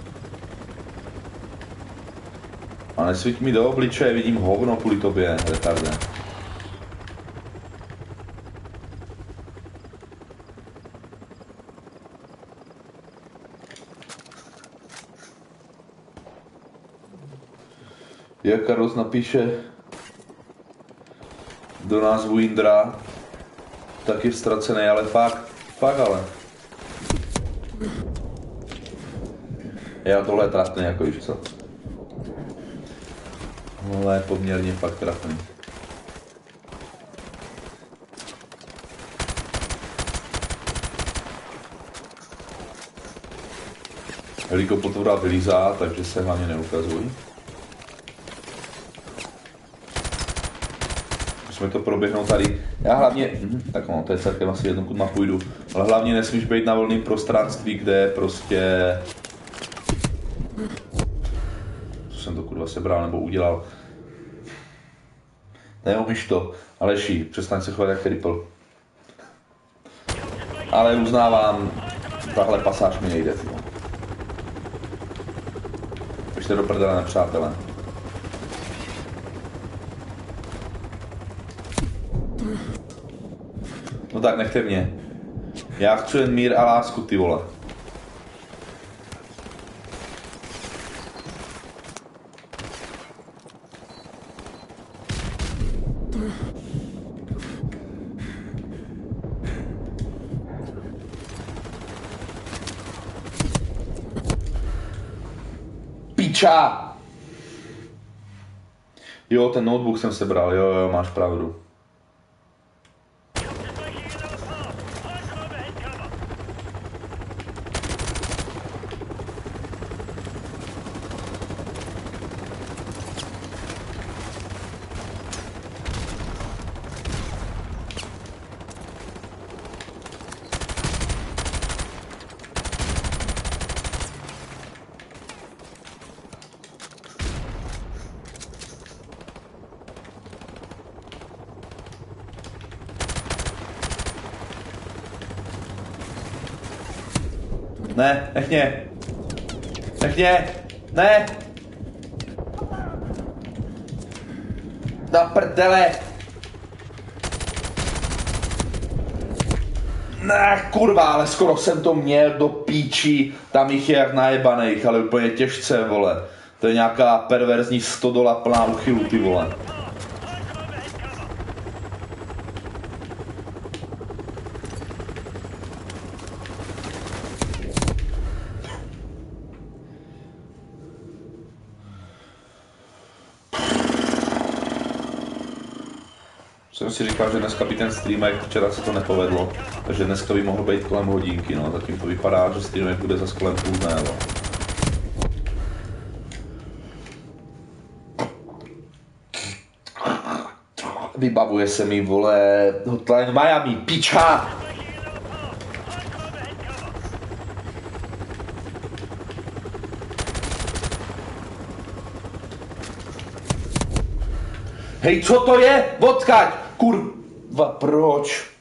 A nesvíť mi do obličeje, vidím hovno kvůli tobě, retarde. Jak Carlos napíše do názvu Indra, tak je ztracený, ale fakt ale. Já tohle je trapný, jako víš co? Tohle je poměrně fakt trapný. Helikoptura vylízá, takže se hlavně neukazují. Musíme to proběhnout tady. Já hlavně, tak no, to je celkem asi jednou kudma půjdu, ale hlavně nesmíš být na volném prostranství, kde prostě... Co jsem to kurva sebral nebo udělal? Neumíš to, Aleši, přestaň se chovat jak Ripple. Ale uznávám, tahle pasáž mi nejde. Běžte do prdele, nepřátelé. No tak nechte mě. Já chci jen mír a lásku, ty vole. Piča! Jo, ten notebook jsem sebral, jo, máš pravdu. Ne, nech mě. Nech mě. Ne. Na prdele. Ne, kurva, ale skoro jsem to měl do píči. Tam jich je jak najebaných, ale úplně těžce, vole. To je nějaká perverzní stodola plná uchylů, ty vole. Jsem si říkal, že dneska by ten streamek, včera se to nepovedlo, takže dneska by mohl být kolem hodinky, no. Zatím to vypadá, že streamek bude zase kolem půl dne, no. Vybavuje se mi, vole, Hotline Miami, piča! Hej, co to je? Odkaď? Kurva, proč?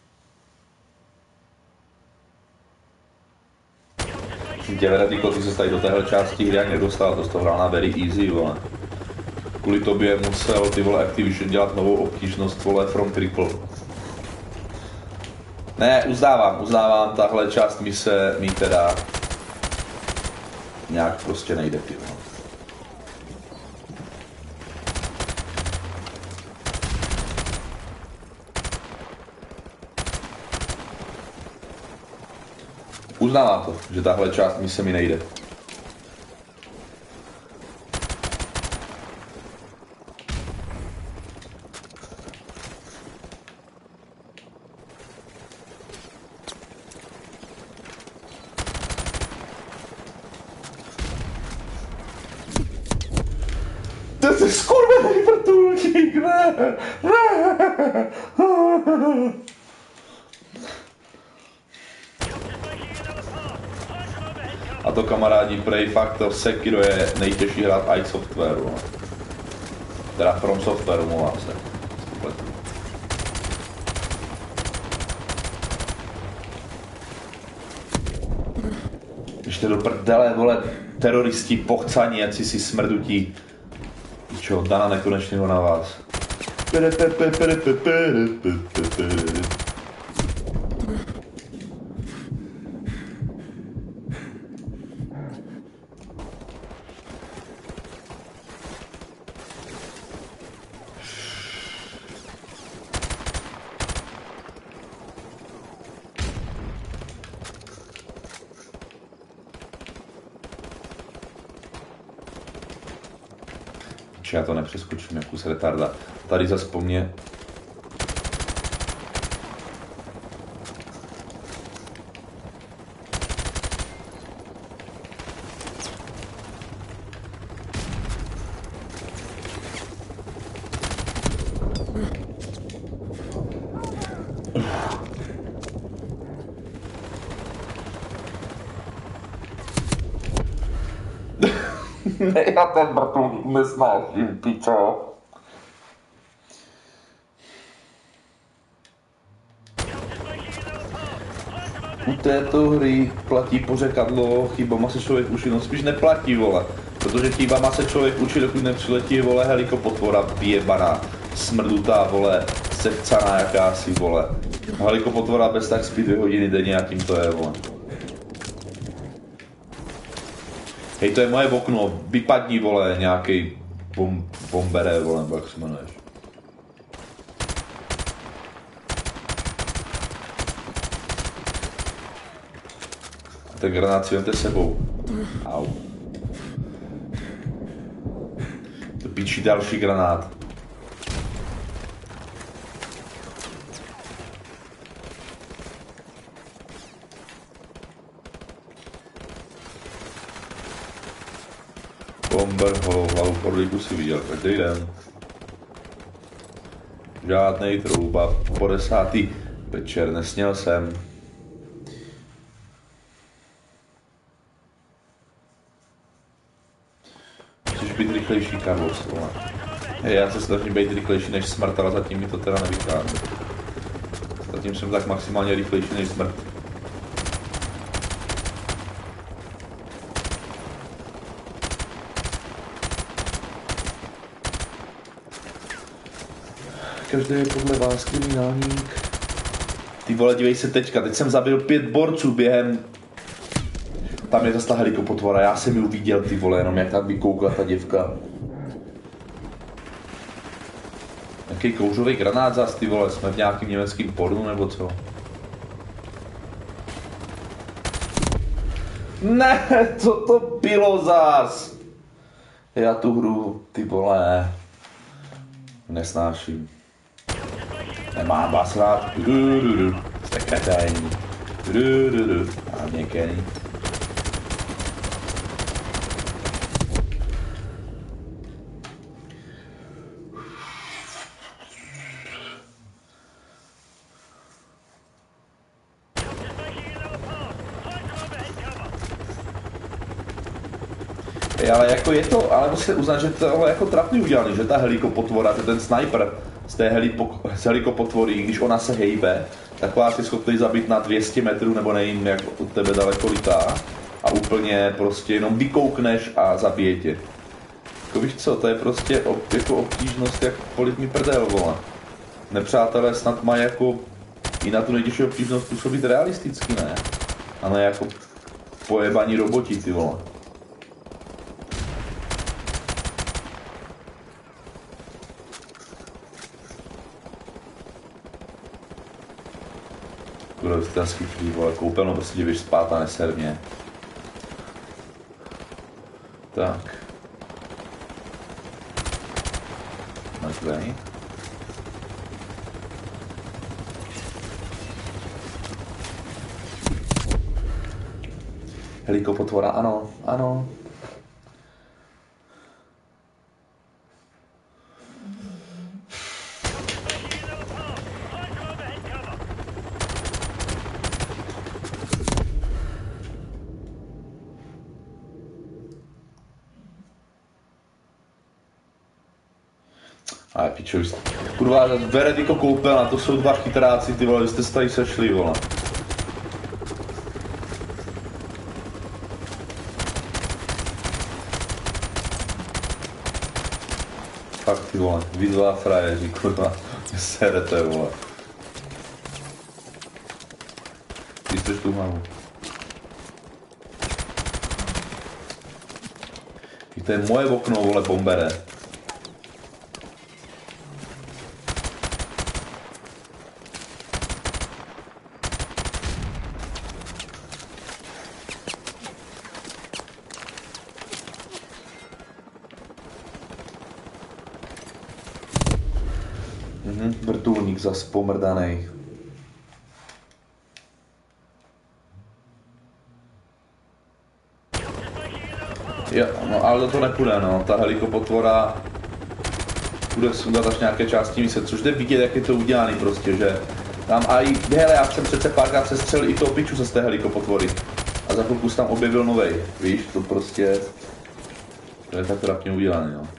Radiko, ty se tady do téhle části hry ani nedostal, to jsi to hrál na very easy, vole. Kvůli tobě musel, ty vole, Activision dělat novou obtížnost, vole, From Triple. Ne, uznávám, tahle část mise mi teda nějak prostě nejde, ty vole. Uznávám to, že tahle část mise mi nejde. To je skurvený vrtulník, ne! A to kamarádi, prej fakt to Sekiro je nejtěžší hrát i Softwareu, no. Teda From Softwareu, mluvám se. Ještě do prdele, vole, teroristi, pochcaní, jaci si smrdutí. Čo, Dana nekonečného na vás. Já to nepřeskočím, jak kus retarda. Tady zas po mně. Ne, já ten vrtulník nesnáším, pičo. U této hry platí pořekadlo, chybama se člověk učí, no spíš neplatí, vole. Protože chybama se člověk učí, dokud nepřiletí, vole, helikopotvora vyjebaná, smrdutá, vole, sevcaná jakási, vole. Helikopotvora bez tak spí 2 hodiny denně, a tím to je, vole. Hej, to je moje okno, vypadni, vole, nějaký bombere, vole, nebo jak se jmenuješ. A ten granát si vemte sebou. Au. To píčí další granát. Bomber hlavu podlíku si viděl každý den. Žádnej trouba, po 10. večer nesněl jsem. Musíš být rychlejší, Carlos, vole. Hej, já se snažím být rychlejší než smrt, ale zatím mi to teda nevychází. Zatím jsem tak maximálně rychlejší než smrt. Každý je podle vás kriminálník. Ty vole, dívej se teďka, teď jsem zabil 5 borců během tam je zase ta helikopotvora, já jsem ji viděl, ty vole, jenom jak tam vykoukla ta děvka. Jaký kouřový granát zas, ty vole, jsme v nějakým německým pornu nebo co? Ne, co to bylo zas? Já tu hru, ty vole, nesnáším. Nemám vás rád. Jste kreténi. A měkení. Ale jako je to, ale musíte uznat, že tohle jako trapný udělaný, že ta helikopotvora, ten sniper z té helikopotvory, když ona se hejbe, tak vás je schopný zabít na 200 metrů, nebo nevím, jak od tebe daleko lítá a úplně prostě jenom vykoukneš a zabije tě. Jako víš co, to je prostě jako obtížnost, jak polit mi prdel, vole. Nepřátelé snad mají jako i na tu nejtěžší obtížnost působit realisticky, ne? A ne jako pojebaní roboti, ty vole. Kdo jste ten schytlý, vole, koupelnu prostě běž spát a neser mě. Tak. Mrtvej. Helikopotvora, ano, ano. Ale pičo, kurva, Verediko koupelna, to jsou dva chytráci, ty vole, vy jste se tady sešli, vole. Fakt, ty vole, vy dva frajeři, kurva, serete, vole. Ty jsi tu hlavu. To je moje okno, vole, bombere. Vrtulník zas pomrdanej. Jo, no ale to nepůjde, no. Ta helikopotvora bude sundat až nějaké části mise, což jde vidět, jak je to udělaný prostě, že tam a i, hele, já jsem přece párkrát sestřelil i toho piču se z té helikopotvory. A za chvilku se tam objevil novej, víš, to prostě, to je tak trapně udělaný, no.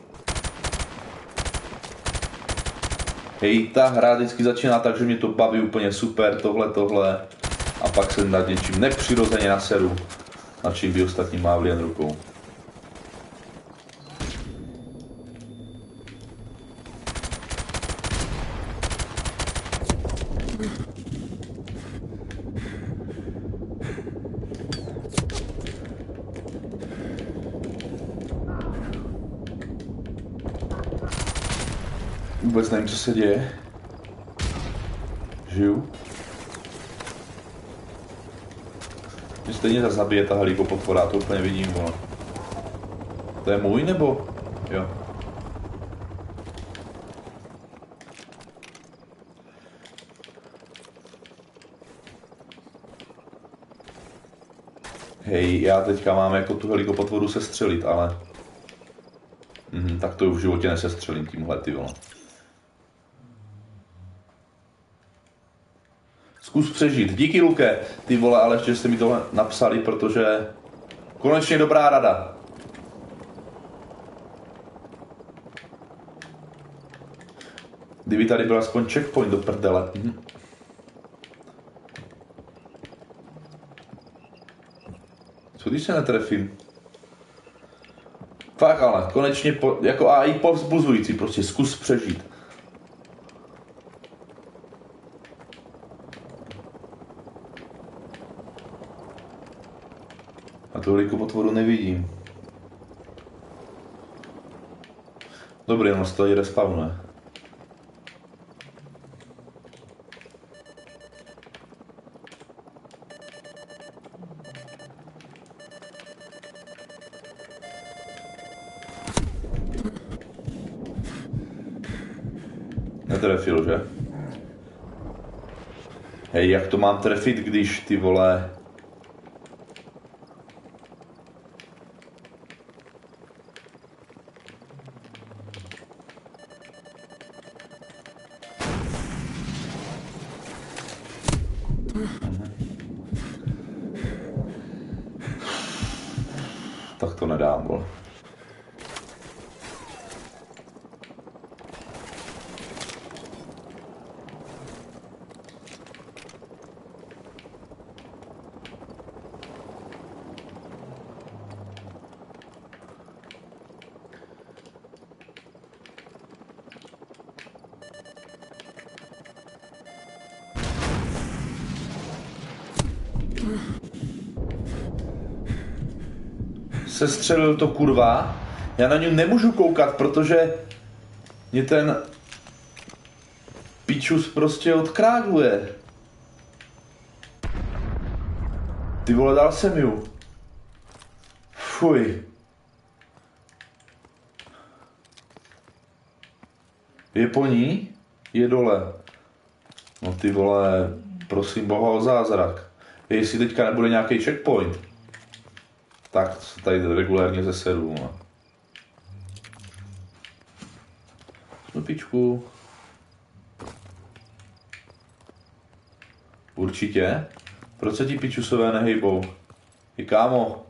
Hej, ta hra vždycky začíná tak, že mě to baví úplně super, tohle. A pak se nad něčím nepřirozeně naseru, na čím by ostatní mávli jen rukou. Vůbec nevím, co se děje. Žiju. Mě stejně zabije ta helikopotvora, to úplně vidím, vole. To je můj, nebo? Jo. Hej, já teďka mám jako tu helikopotvoru sestřelit, ale... tak to v životě nesestřelím tímhle, ty vole. Zkus přežít. Díky, Luke, ty vole, ale ještě jste mi tohle napsali, protože... Konečně dobrá rada. Kdyby tady byl aspoň checkpoint do prdele. Co když se netrefím? Fakt ale, konečně, jako a i povzbuzující, prostě zkus přežít. A tu helikopotvoru nevidím. Dobrý, on se tady respawnuje. Netrefil, že? Hej, jak to mám trefit, když ty vole... Tak to nedám, vole. Sestřelil to, kurva. Já na něj nemůžu koukat, protože mě ten pičus prostě odkráguje. Ty vole, dal jsem ju. Fuj. Je po ní? Je dole. No ty vole, prosím Boha o zázrak. Jestli teďka nebude nějaký checkpoint, tak se tady regulérně zesedu. No. Snupičku. Určitě. Proč se ti pičusové nehejbou? I kámo.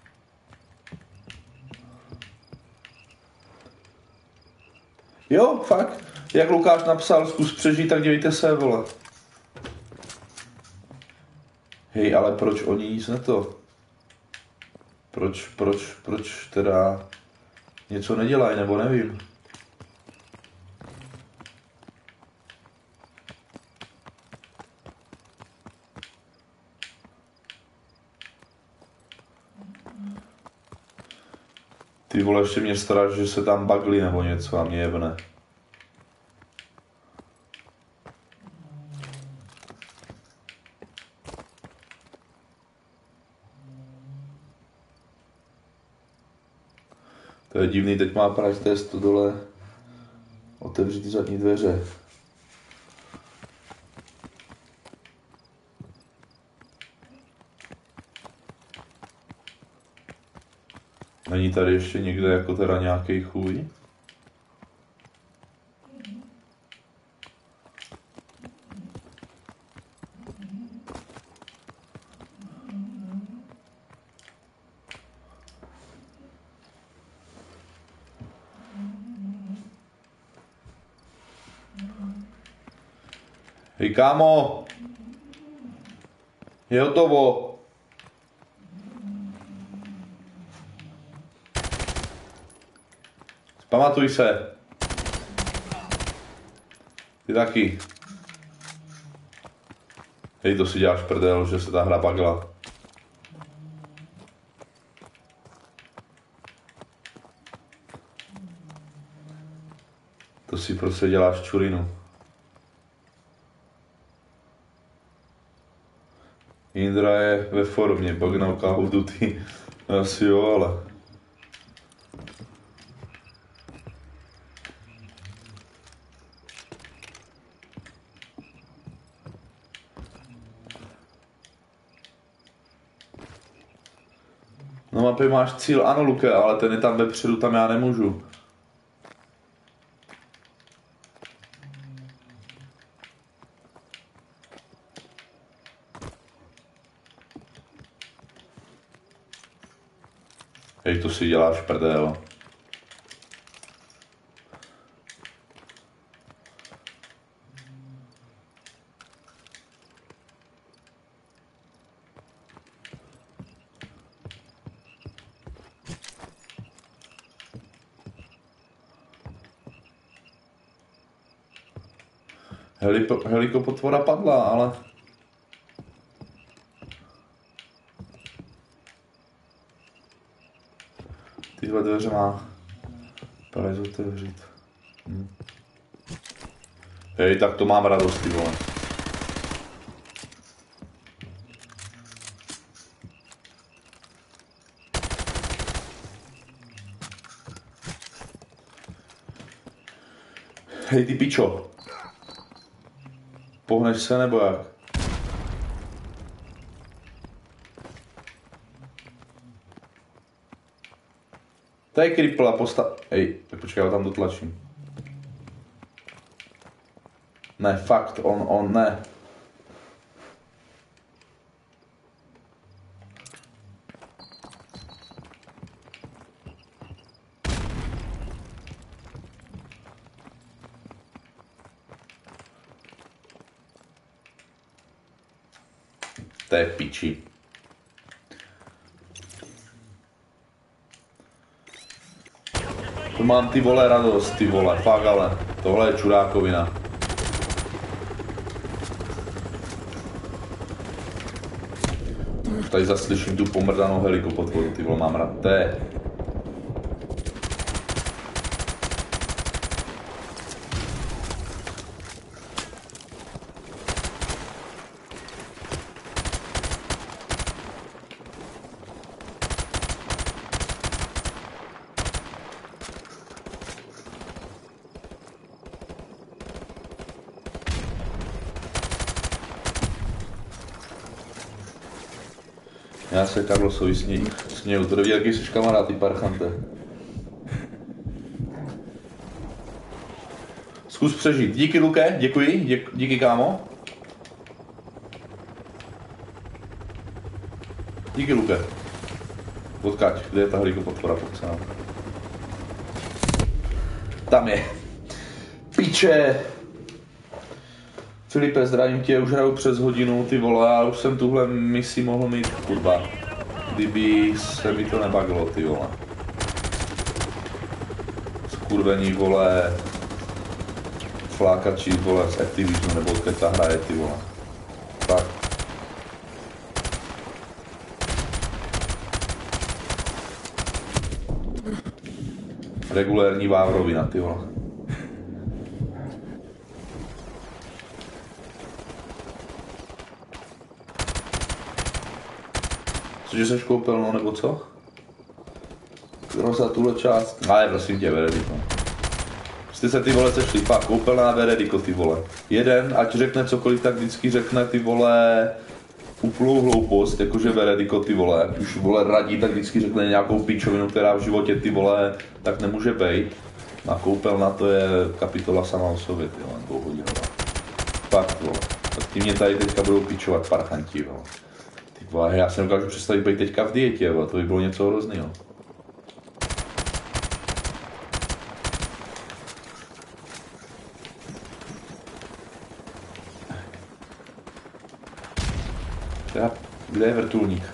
Jo, fakt. Jak Lukáš napsal, zkus přežít, tak dělejte se, vole. Hej, ale proč oni nic neto? Proč teda něco nedělají, nebo nevím. Ty vole, ještě mě straš, že se tam bugli nebo něco a mě jebne. To je divný, teď má price test dole. Otevřít zadní dveře. Není tady ještě někde jako teda nějaký chůj? Hej kámo! Je hotovo! Pamatuj se. Ty taky. Hej, to si děláš prdel, že se ta hra bugla. To si prostě děláš čurinu. Indra je ve formě, bug na Call of Duty. Asi jo, ale... Na mapě máš cíl, ano Luke, ale ten je tam vepředu, tam já nemůžu. Hej, to si děláš prdel. Helikoptvora padla, ale... takhle dveře má. Právě otevřít. Hej, tak to mám radost, ty vole. Hej, ty pičo. Pohneš se nebo jak? To je kripl a Ej, tak počkej, já tam dotlačím. Ne, fakt, on ne. To je piči. To mám ty vole radost, ty vole, fakt ale. Tohle je čurákovina. Už tady zaslyším tu pomrdanou helikopteru, ty vole, mám rád. To je. Já se Carlosovi sněju, to neví, jaký jsi kamarád, ty parchante. Zkus přežít. Díky, Luke, děkuji, díky, kámo. Díky, Luke. Odkaď, kde je ta helikoptera, pokcena. Tam je. Piče. Filipe, zdravím tě, už hraju přes hodinu, ty vole, já už jsem tuhle misi mohl mít, kurva. Kdyby se mi to nebaglo, ty vole. Skurvení, vole. Flákači, vole, z Activisionu, nebo odkud ta hra je, ty vole. Tak. Regulérní vávrovina, ty vole. Cože seš koupelno, nebo co? Kdo za tuhle část? Ale prosím tě, Verediko. Jste se ty vole sešli, fakt, koupelná Verediko, ty vole. Jeden, ať řekne cokoliv, tak vždycky řekne ty vole úplnou hloupost, jakože Verediko, ty vole. Už vole radí, tak vždycky řekne nějakou pičovinu, která v životě ty vole tak nemůže bejt. A koupelna to je kapitola sama o sobě, ty vole, dvouhodinová. Fakt, vole. Tak ty mě tady teďka budou pičovat parchanti, vole. Vole, já se dokážu představit být teďka v dietě, vole. To by bylo něco hroznýho. Kde je vrtulník?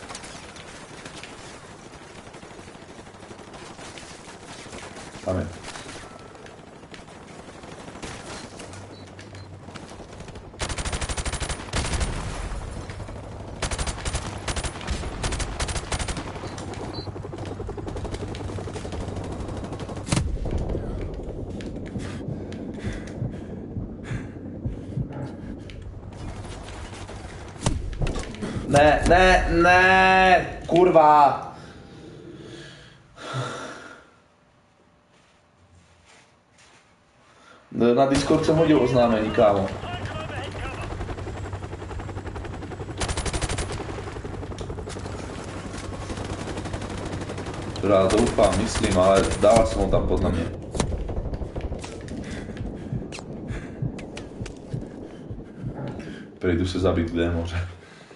Tam je. Ne, kurva. Na Discord jsem hodil oznámení, kámo. Já doufám, myslím, ale dával jsem ho tam podle mě. Prejdu se zabít, kde je moře.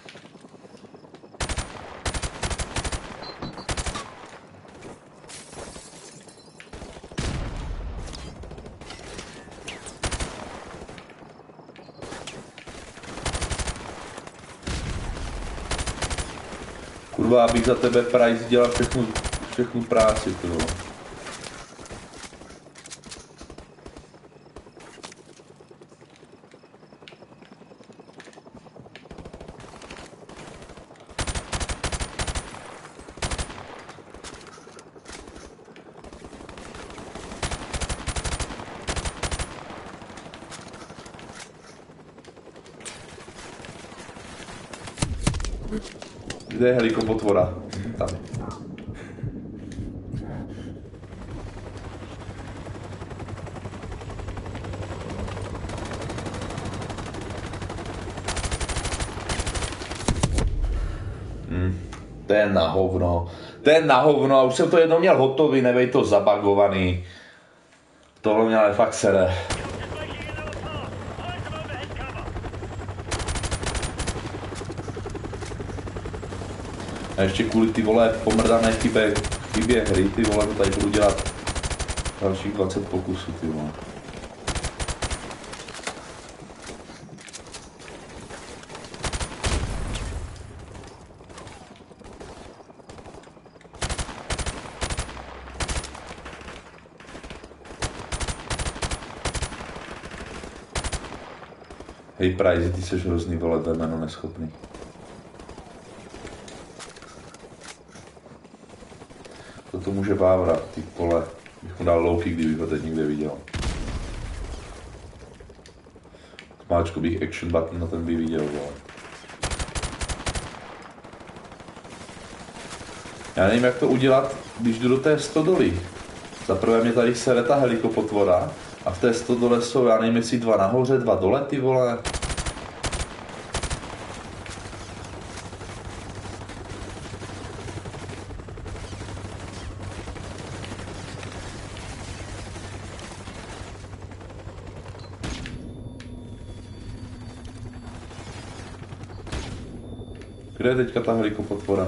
Kurva, abych za tebe Price dělal všechnu práci, ty vole. Kde je helikopotvora? Tam. To je na hovno. To je na hovno. Už jsem to jednou měl hotový, nebej to zabagovaný. Tohle mě ale fakt sere. A ještě kvůli ty vole pomrdané chybě hry, ty vole, to tady budu dělat dalších 20 pokusů, ty vole. Hej Price, ty seš hrozný, vole, to je jméno neschopný. To může Vávra, ty vole, bych mu dal louky, kdybych ho teď někde viděl. Máčko bych action button na ten by viděl, vole. Já nevím, jak to udělat, když jdu do té stodoly. Zaprvé mě tady sere ta helikopotvora a v té stodole jsou, já nevím, jestli 2 nahoře, 2 dole, ty vole. Kde je teďka ta helikopotvora?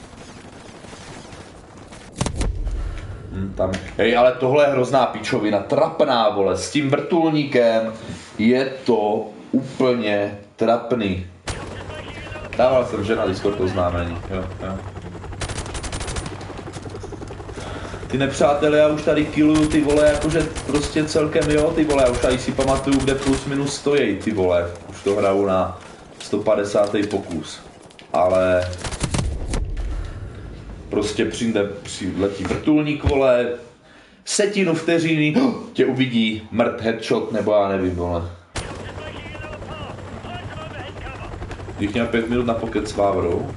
Tam. Hej, ale tohle je hrozná píčovina, trapná, vole, s tím vrtulníkem je to úplně trapný. Dával jsem že na Discord oznámení, jo. Ty nepřátelé, já už tady killuju ty vole, jakože prostě celkem jo, ty vole, já už tady si pamatuju, kde plus minus stojí, ty vole, už to hraju na 150. pokus. Ale prostě přiletí vrtulník, vole, setinu vteřiny, tě uvidí, headshot, nebo já nevím, vole. Když měl 5 minut na pokec s Vávrou,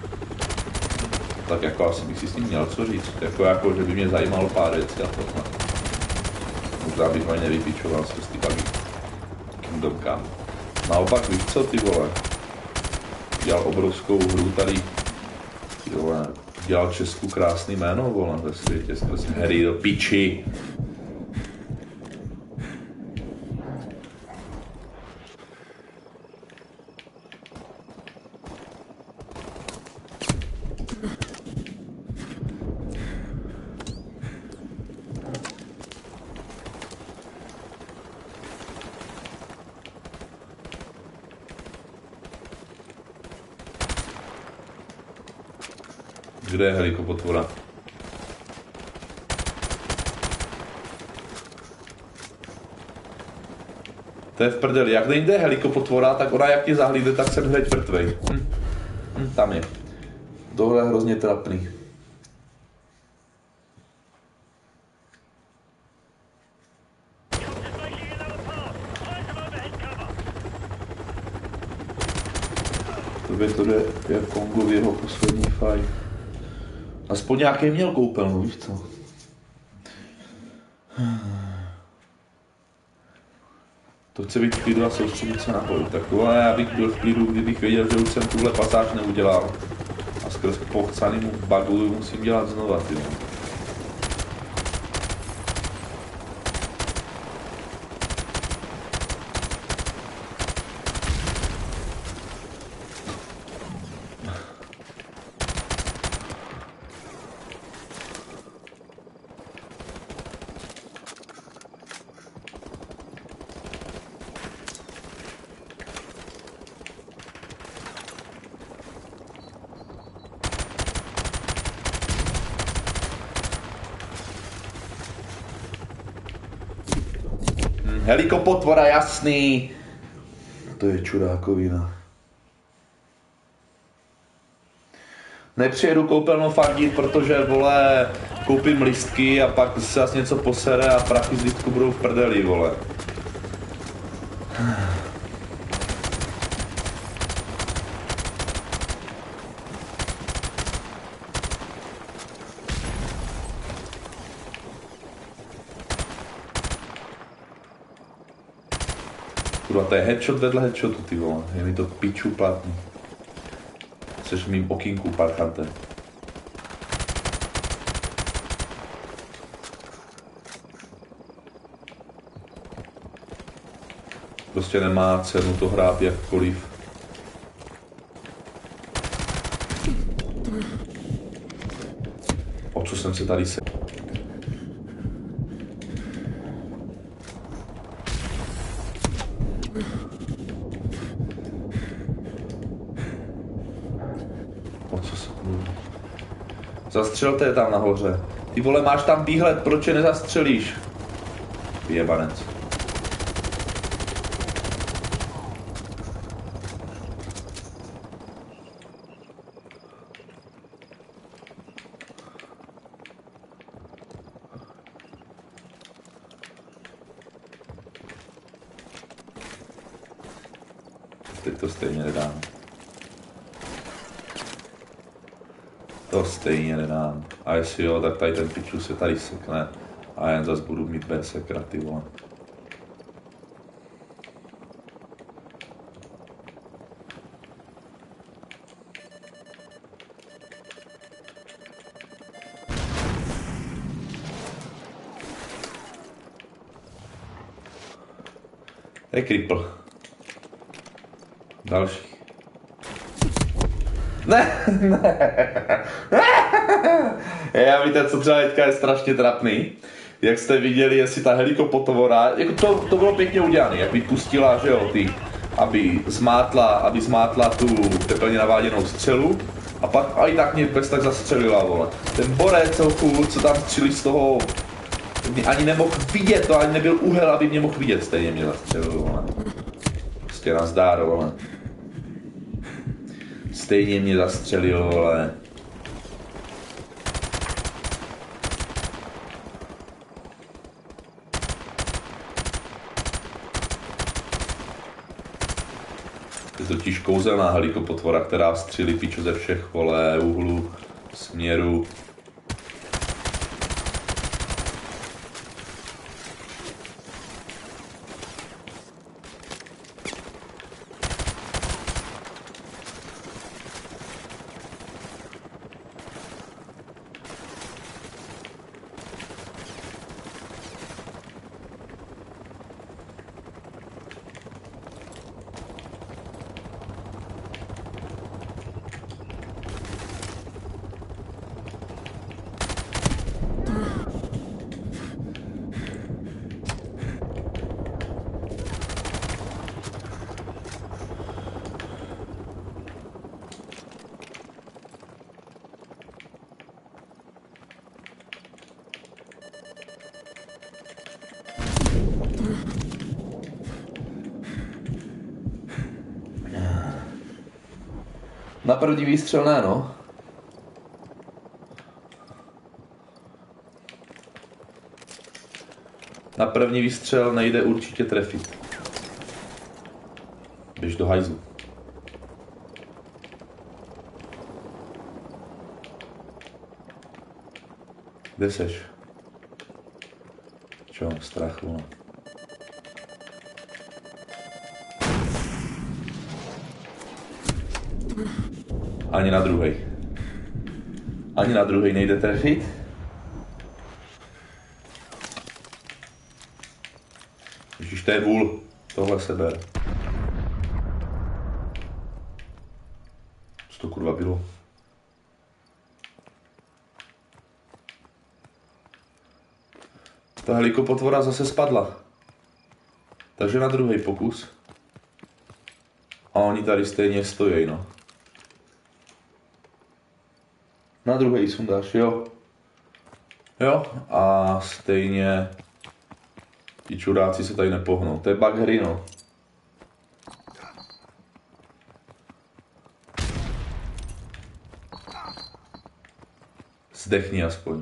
tak jako asi bych si s ním měl co říct, jako že by mě zajímalo pár věcí a tohle. Možná bych ho nevypičoval z ty bagy. Kingdom Come. Naopak víš co, ty vole? Dělal obrovskou hru tady, ty vole, dělal Česku krásný jméno, vole, ve světě skrz hry do piči. Kde je helikopotvora? To je v prdeli. Jak nejde helikopotvora, tak ona jak tě zahlídne, tak jsem hned mrtvej. Tam je. Tohle je hrozně trapný. To jde jak Kongo v jeho poslední fight. Aspoň nějaký měl koupelnu, víš co? To chce být v klidu a soustředit se na boj. Tak tohle já bych byl v klidu, kdybych věděl, že už jsem tuhle pasáž neudělal. A skrz pochcanýmu bugu musím dělat znova, ty. Helikopotvora, jasný. To je čurákovina. Nepřijedu koupelnu fandit, protože, vole, koupím listky a pak se asi něco posere a prachy z listku budou v prdeli, vole. kurva, to je headshot vedle headshotu, ty vole. Je mi to piču platný. Jseš v mým okýnku, parchante. Prostě nemá cenu to hrát jakkoliv. O co jsem se tady se... O co se... Zastřelte je tam nahoře. Ty vole, máš tam výhled, proč je nezastřelíš? Jebanec. Teď to stejně nedám. To stejně nedám. A jestli jo, tak tady ten piču se tady sekne. A jen zas budu mít B sekra, ty vole. To je kripl. Další. Ne. Já víte, co třeba teďka je strašně trapný. Jak jste viděli, jestli ta helikoptovora, jako to bylo pěkně udělané, jak vypustila, že jo, aby zmátla tu teplně naváděnou střelu a pak a i tak mě bez tak zastřelila, vole. Ten borec, co tam střelí z toho, mě ani nemohl vidět, to ani nebyl úhel, aby mě mohl vidět, stejně mě zastřelil, vole. Prostě nazdár, vole. Stejně mě zastřelil, vole. Je totiž kouzelná helikoptovora, která střílí piču ze všech, vole, úhlů, směru. Na první výstřel ne, no. Na první výstřel nejde určitě trefit. Běž do hajzlu. Kde seš? Čo, strach, no. Ani na druhej. Ani na druhej nejde trefit. Ježiš, to je vůl. Tohle se ber. Co to kurva bylo? Ta helikoptovora zase spadla. Takže na druhý pokus. A oni tady stejně stojí, no. Na druhý sundáš, jo. Jo, a stejně ti čuráci se tady nepohnou. To je bug hry, no. Zdechni aspoň.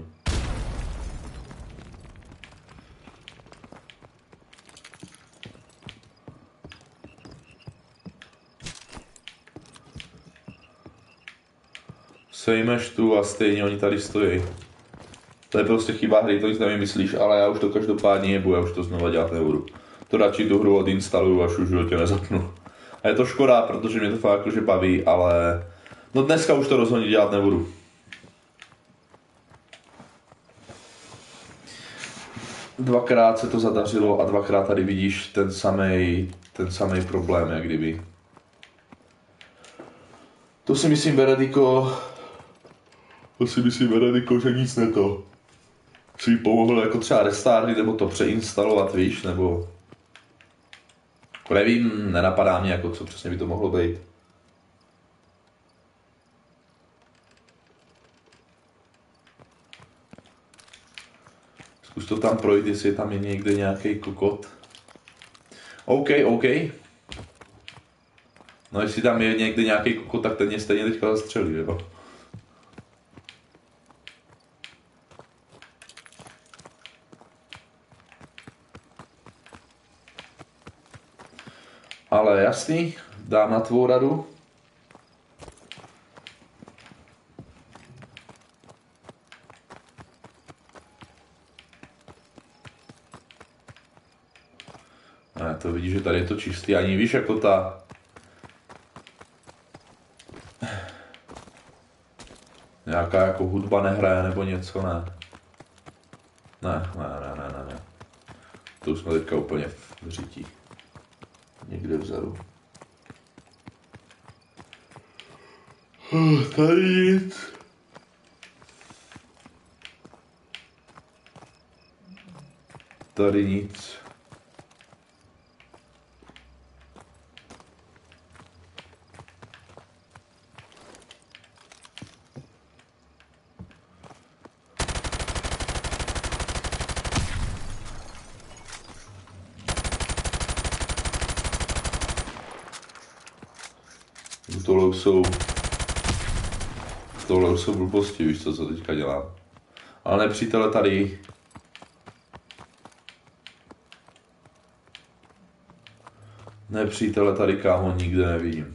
Sejmeš tu a stejně oni tady stojí. To je prostě chyba hry, to nic nevymyslíš, ale já už to každopádně jebu, já už to znova dělat nebudu. To radši tu hru odinstaluju, až už v životě nezapnu. A je to škoda, protože mě to fakt jakože baví, ale no dneska už to rozhodně dělat nebudu. Dvakrát se to zadařilo a dvakrát tady vidíš ten samej problém, jak kdyby. To si myslím, Benediko, že nic neto. Si jí pomohl jako třeba restarty, nebo to přeinstalovat, víš, nebo... Nevím, nenapadá mě, jako co přesně by to mohlo být. Zkus to tam projít, jestli tam je někde nějaký kokot. OK. No jestli tam je někde nějaký kokot, tak ten mě stejně teďka zastřelí, jo. Ale jasný, dám na tvou radu. Ne, to vidíš, že tady je to čistý, ani víš, jako ta... Nějaká jako hudba nehraje nebo něco, ne. Ne. To už jsme teďka úplně v řití. Někde vzadu. Tady nic. Tady nic. Tohle už jsou blbosti, víš co teďka dělám. Ale nepřítele tady. Nepřítele tady, kámo, nikde nevidím.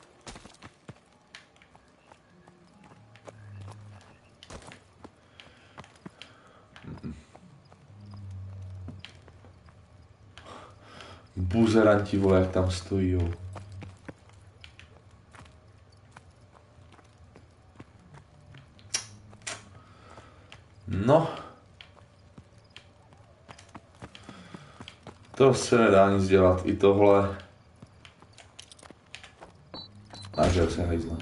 Buzeranti, vole, jak tam stojí, jo. No. To se nedá nic dělat, i tohle. Nažel se hejzle.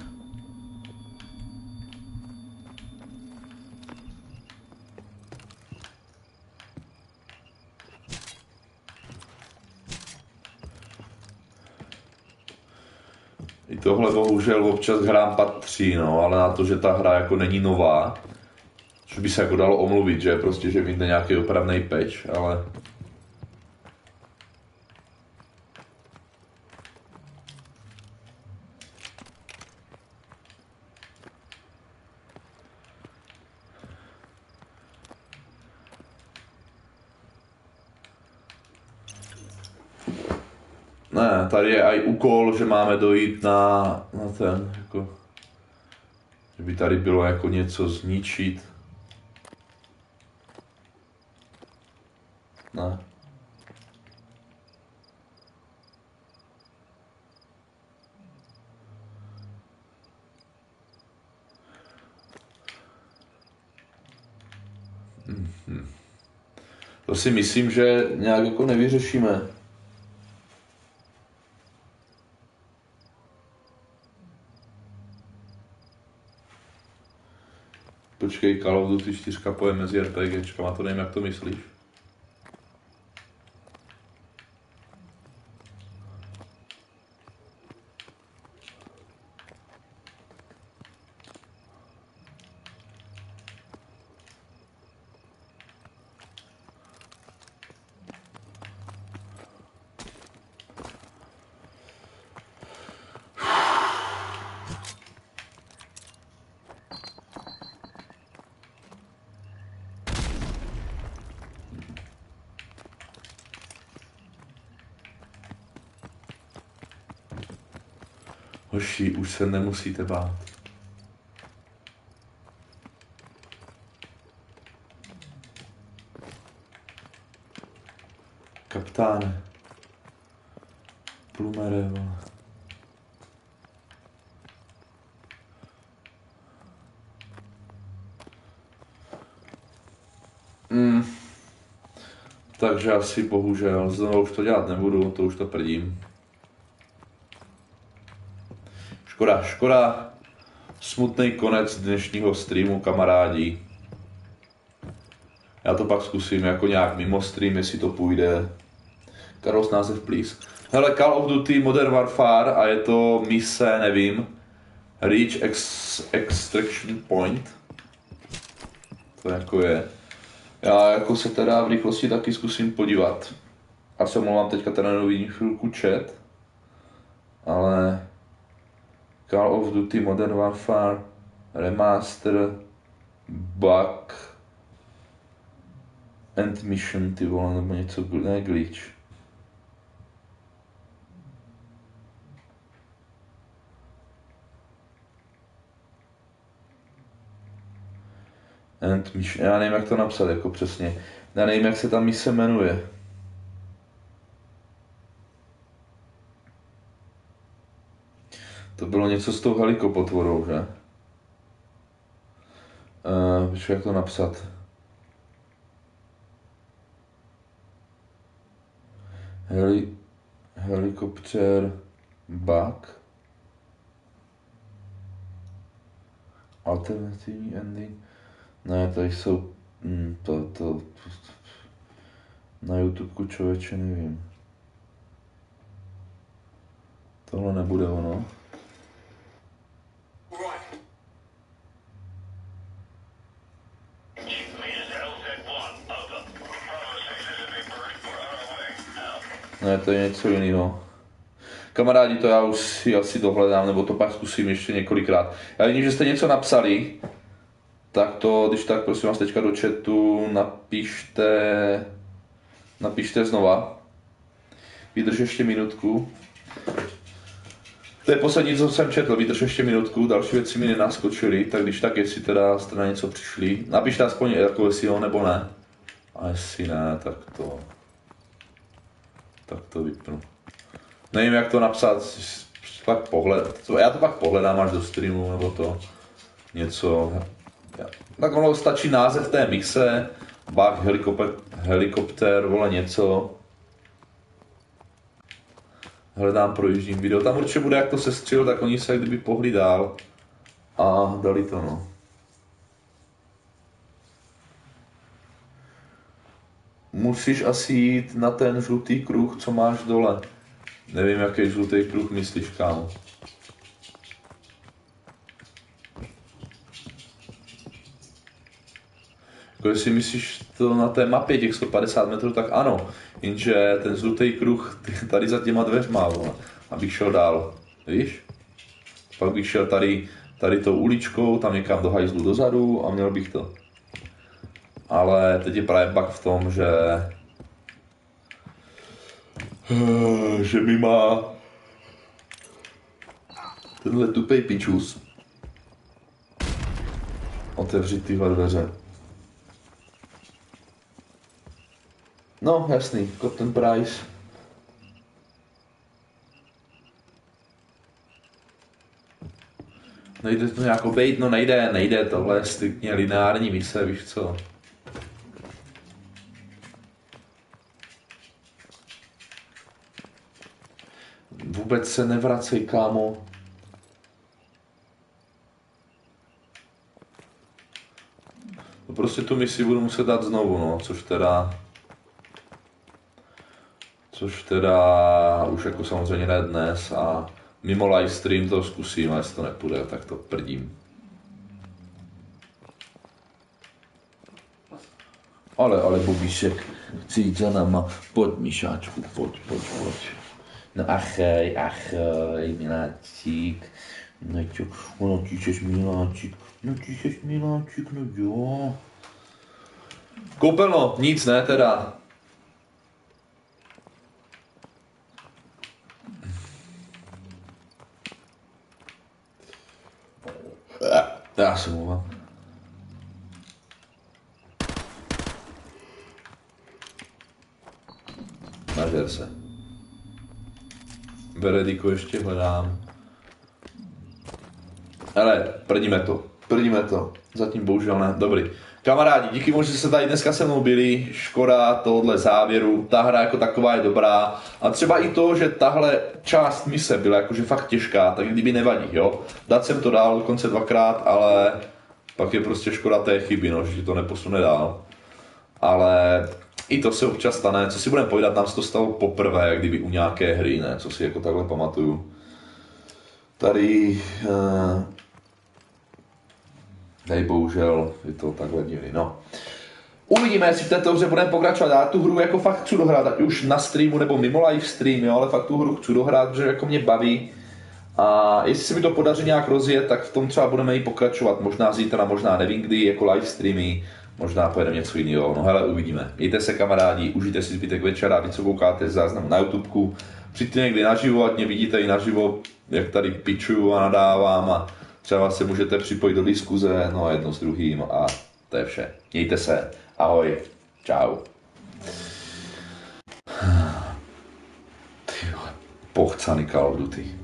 I tohle bohužel občas hrám patří, no, ale na to, že ta hra jako není nová, což by se jako dalo omluvit, že prostě, že mít nějaký opravnej patch, ale... Ne, tady je i úkol, že máme dojít na ten, jako... Že by tady bylo jako něco zničit. Ne. To si myslím, že nějak jako nevyřešíme. Počkej, Call of Duty 4 poje mezi RPGčkama, to nevím, jak to myslíš. Hoši, už se nemusíte bát. Kapitáne, Plumere, vole. Takže asi bohužel, znovu už to dělat nebudu, to už to prdím. Škoda. Smutný konec dnešního streamu, kamarádi. Já to pak zkusím jako nějak mimo stream, jestli to půjde. Carlos název, please. Hele, Call of Duty Modern Warfare a je to mise, nevím. Reach Extraction Point. To jako je. Já jako se teda v rychlosti taky zkusím podívat. A se omlouvám, teďka teda nevidím chvilku chat. Ale Call of Duty Modern Warfare Remaster Bug End Mission, ty vole, nebo něco, ne glitch. End Mission, já nevím, jak to napsat jako přesně. Já nevím, jak se ta mise jmenuje. To bylo něco s tou helikopotvorou, že? Počkej, jak to napsat? Helikopter bug. Alternativní ending. Ne, tady jsou to na YouTubeku, člověče, nevím. Tohle nebude ono. Ne, to je něco jiného. Kamarádi, to já už si asi dohledám, nebo to pak zkusím ještě několikrát. Já vidím, že jste něco napsali, tak to, když tak, prosím vás, teďka do chatu napište znova. Vydrž ještě minutku. To je poslední, co jsem četl, vydrž ještě minutku, další věci mi nenaskočily, tak když tak, jestli teda jste na něco přišli, napište aspoň jako jestli jo nebo ne. A jestli ne, tak to vypnu. Nevím, jak to napsat, já to pak pohledám až do streamu, nebo to něco. Tak ono stačí název té mise, bug, helikopter, vole něco. Hledám, projíždím video, tam určitě bude, jak to sestřelil, tak oni se kdyby pohli dál a dali to, no. Musíš asi jít na ten žlutý kruh, co máš dole. Nevím, jaký žlutý kruh myslíš, kámo. Jako jestli myslíš to na té mapě těch 150 metrů, tak ano. Jenže ten žlutý kruh tady za těma dveřma, abych šel dál. Víš? Pak bych šel tady tou uličkou, tam někam do hajzlu dozadu a měl bych to. Ale teď je právě bug v tom, že mi má tenhle tupej pičus otevřít tyhle dveře. No, jasný, Cotton Price. Nejde to nějak obejít? No nejde, tohle je striktně lineární mise, víš co. Vůbec se nevracej, kámo. No prostě tu misi budu muset dát znovu, no, což teda už jako samozřejmě ne dnes a mimo livestream to zkusím, ale jestli to nepůjde, tak to prdím. Ale Bobíšek, chci jít za náma, pojď Míšáčku, pojď. No achej, miláčík, no čo, no ty seš miláčík, no jo. Koupelno, nic ne teda. Já se mluvám. Nažer se. Verediku ještě hledám. Ale prdíme to. Zatím bohužel ne, dobrý. Kamarádi, díky moc, že jste tady dneska se mnou byli, škoda tohohle závěru, ta hra jako taková je dobrá a třeba i to, že tahle část mise byla jakože fakt těžká, tak kdyby nevadí, jo. Dát jsem to dál dokonce 2krát, ale pak je prostě škoda té chyby, no, že to neposune dál. Ale i to se občas stane, co si budeme povídat, nám se to stalo poprvé, jak kdyby u nějaké hry, ne, co si jako takhle pamatuju. Tady bohužel je to takhle divný, no. Uvidíme, jestli v této hře budeme pokračovat. Já tu hru jako fakt chci dohrát, ať už na streamu nebo mimo live stream, jo, ale fakt tu hru chci dohrát, protože jako mě baví. A jestli se mi to podaří nějak rozjet, tak v tom třeba budeme i pokračovat. Možná zítra, možná nevím kdy, jako live streamy, možná pojedeme něco jiného. No hele, uvidíme. Mějte se kamarádi, užijte si zbytek večera, vy co koukáte z záznamu na YouTubeku. Přijďte někdy naživo, ať mě vidíte i naživo, jak tady pičuju a nadávám a třeba se můžete připojit do diskuze, no jedno s druhým a to je vše. Mějte se, ahoj, čau. Ty vole, pochcaný Call of Duty.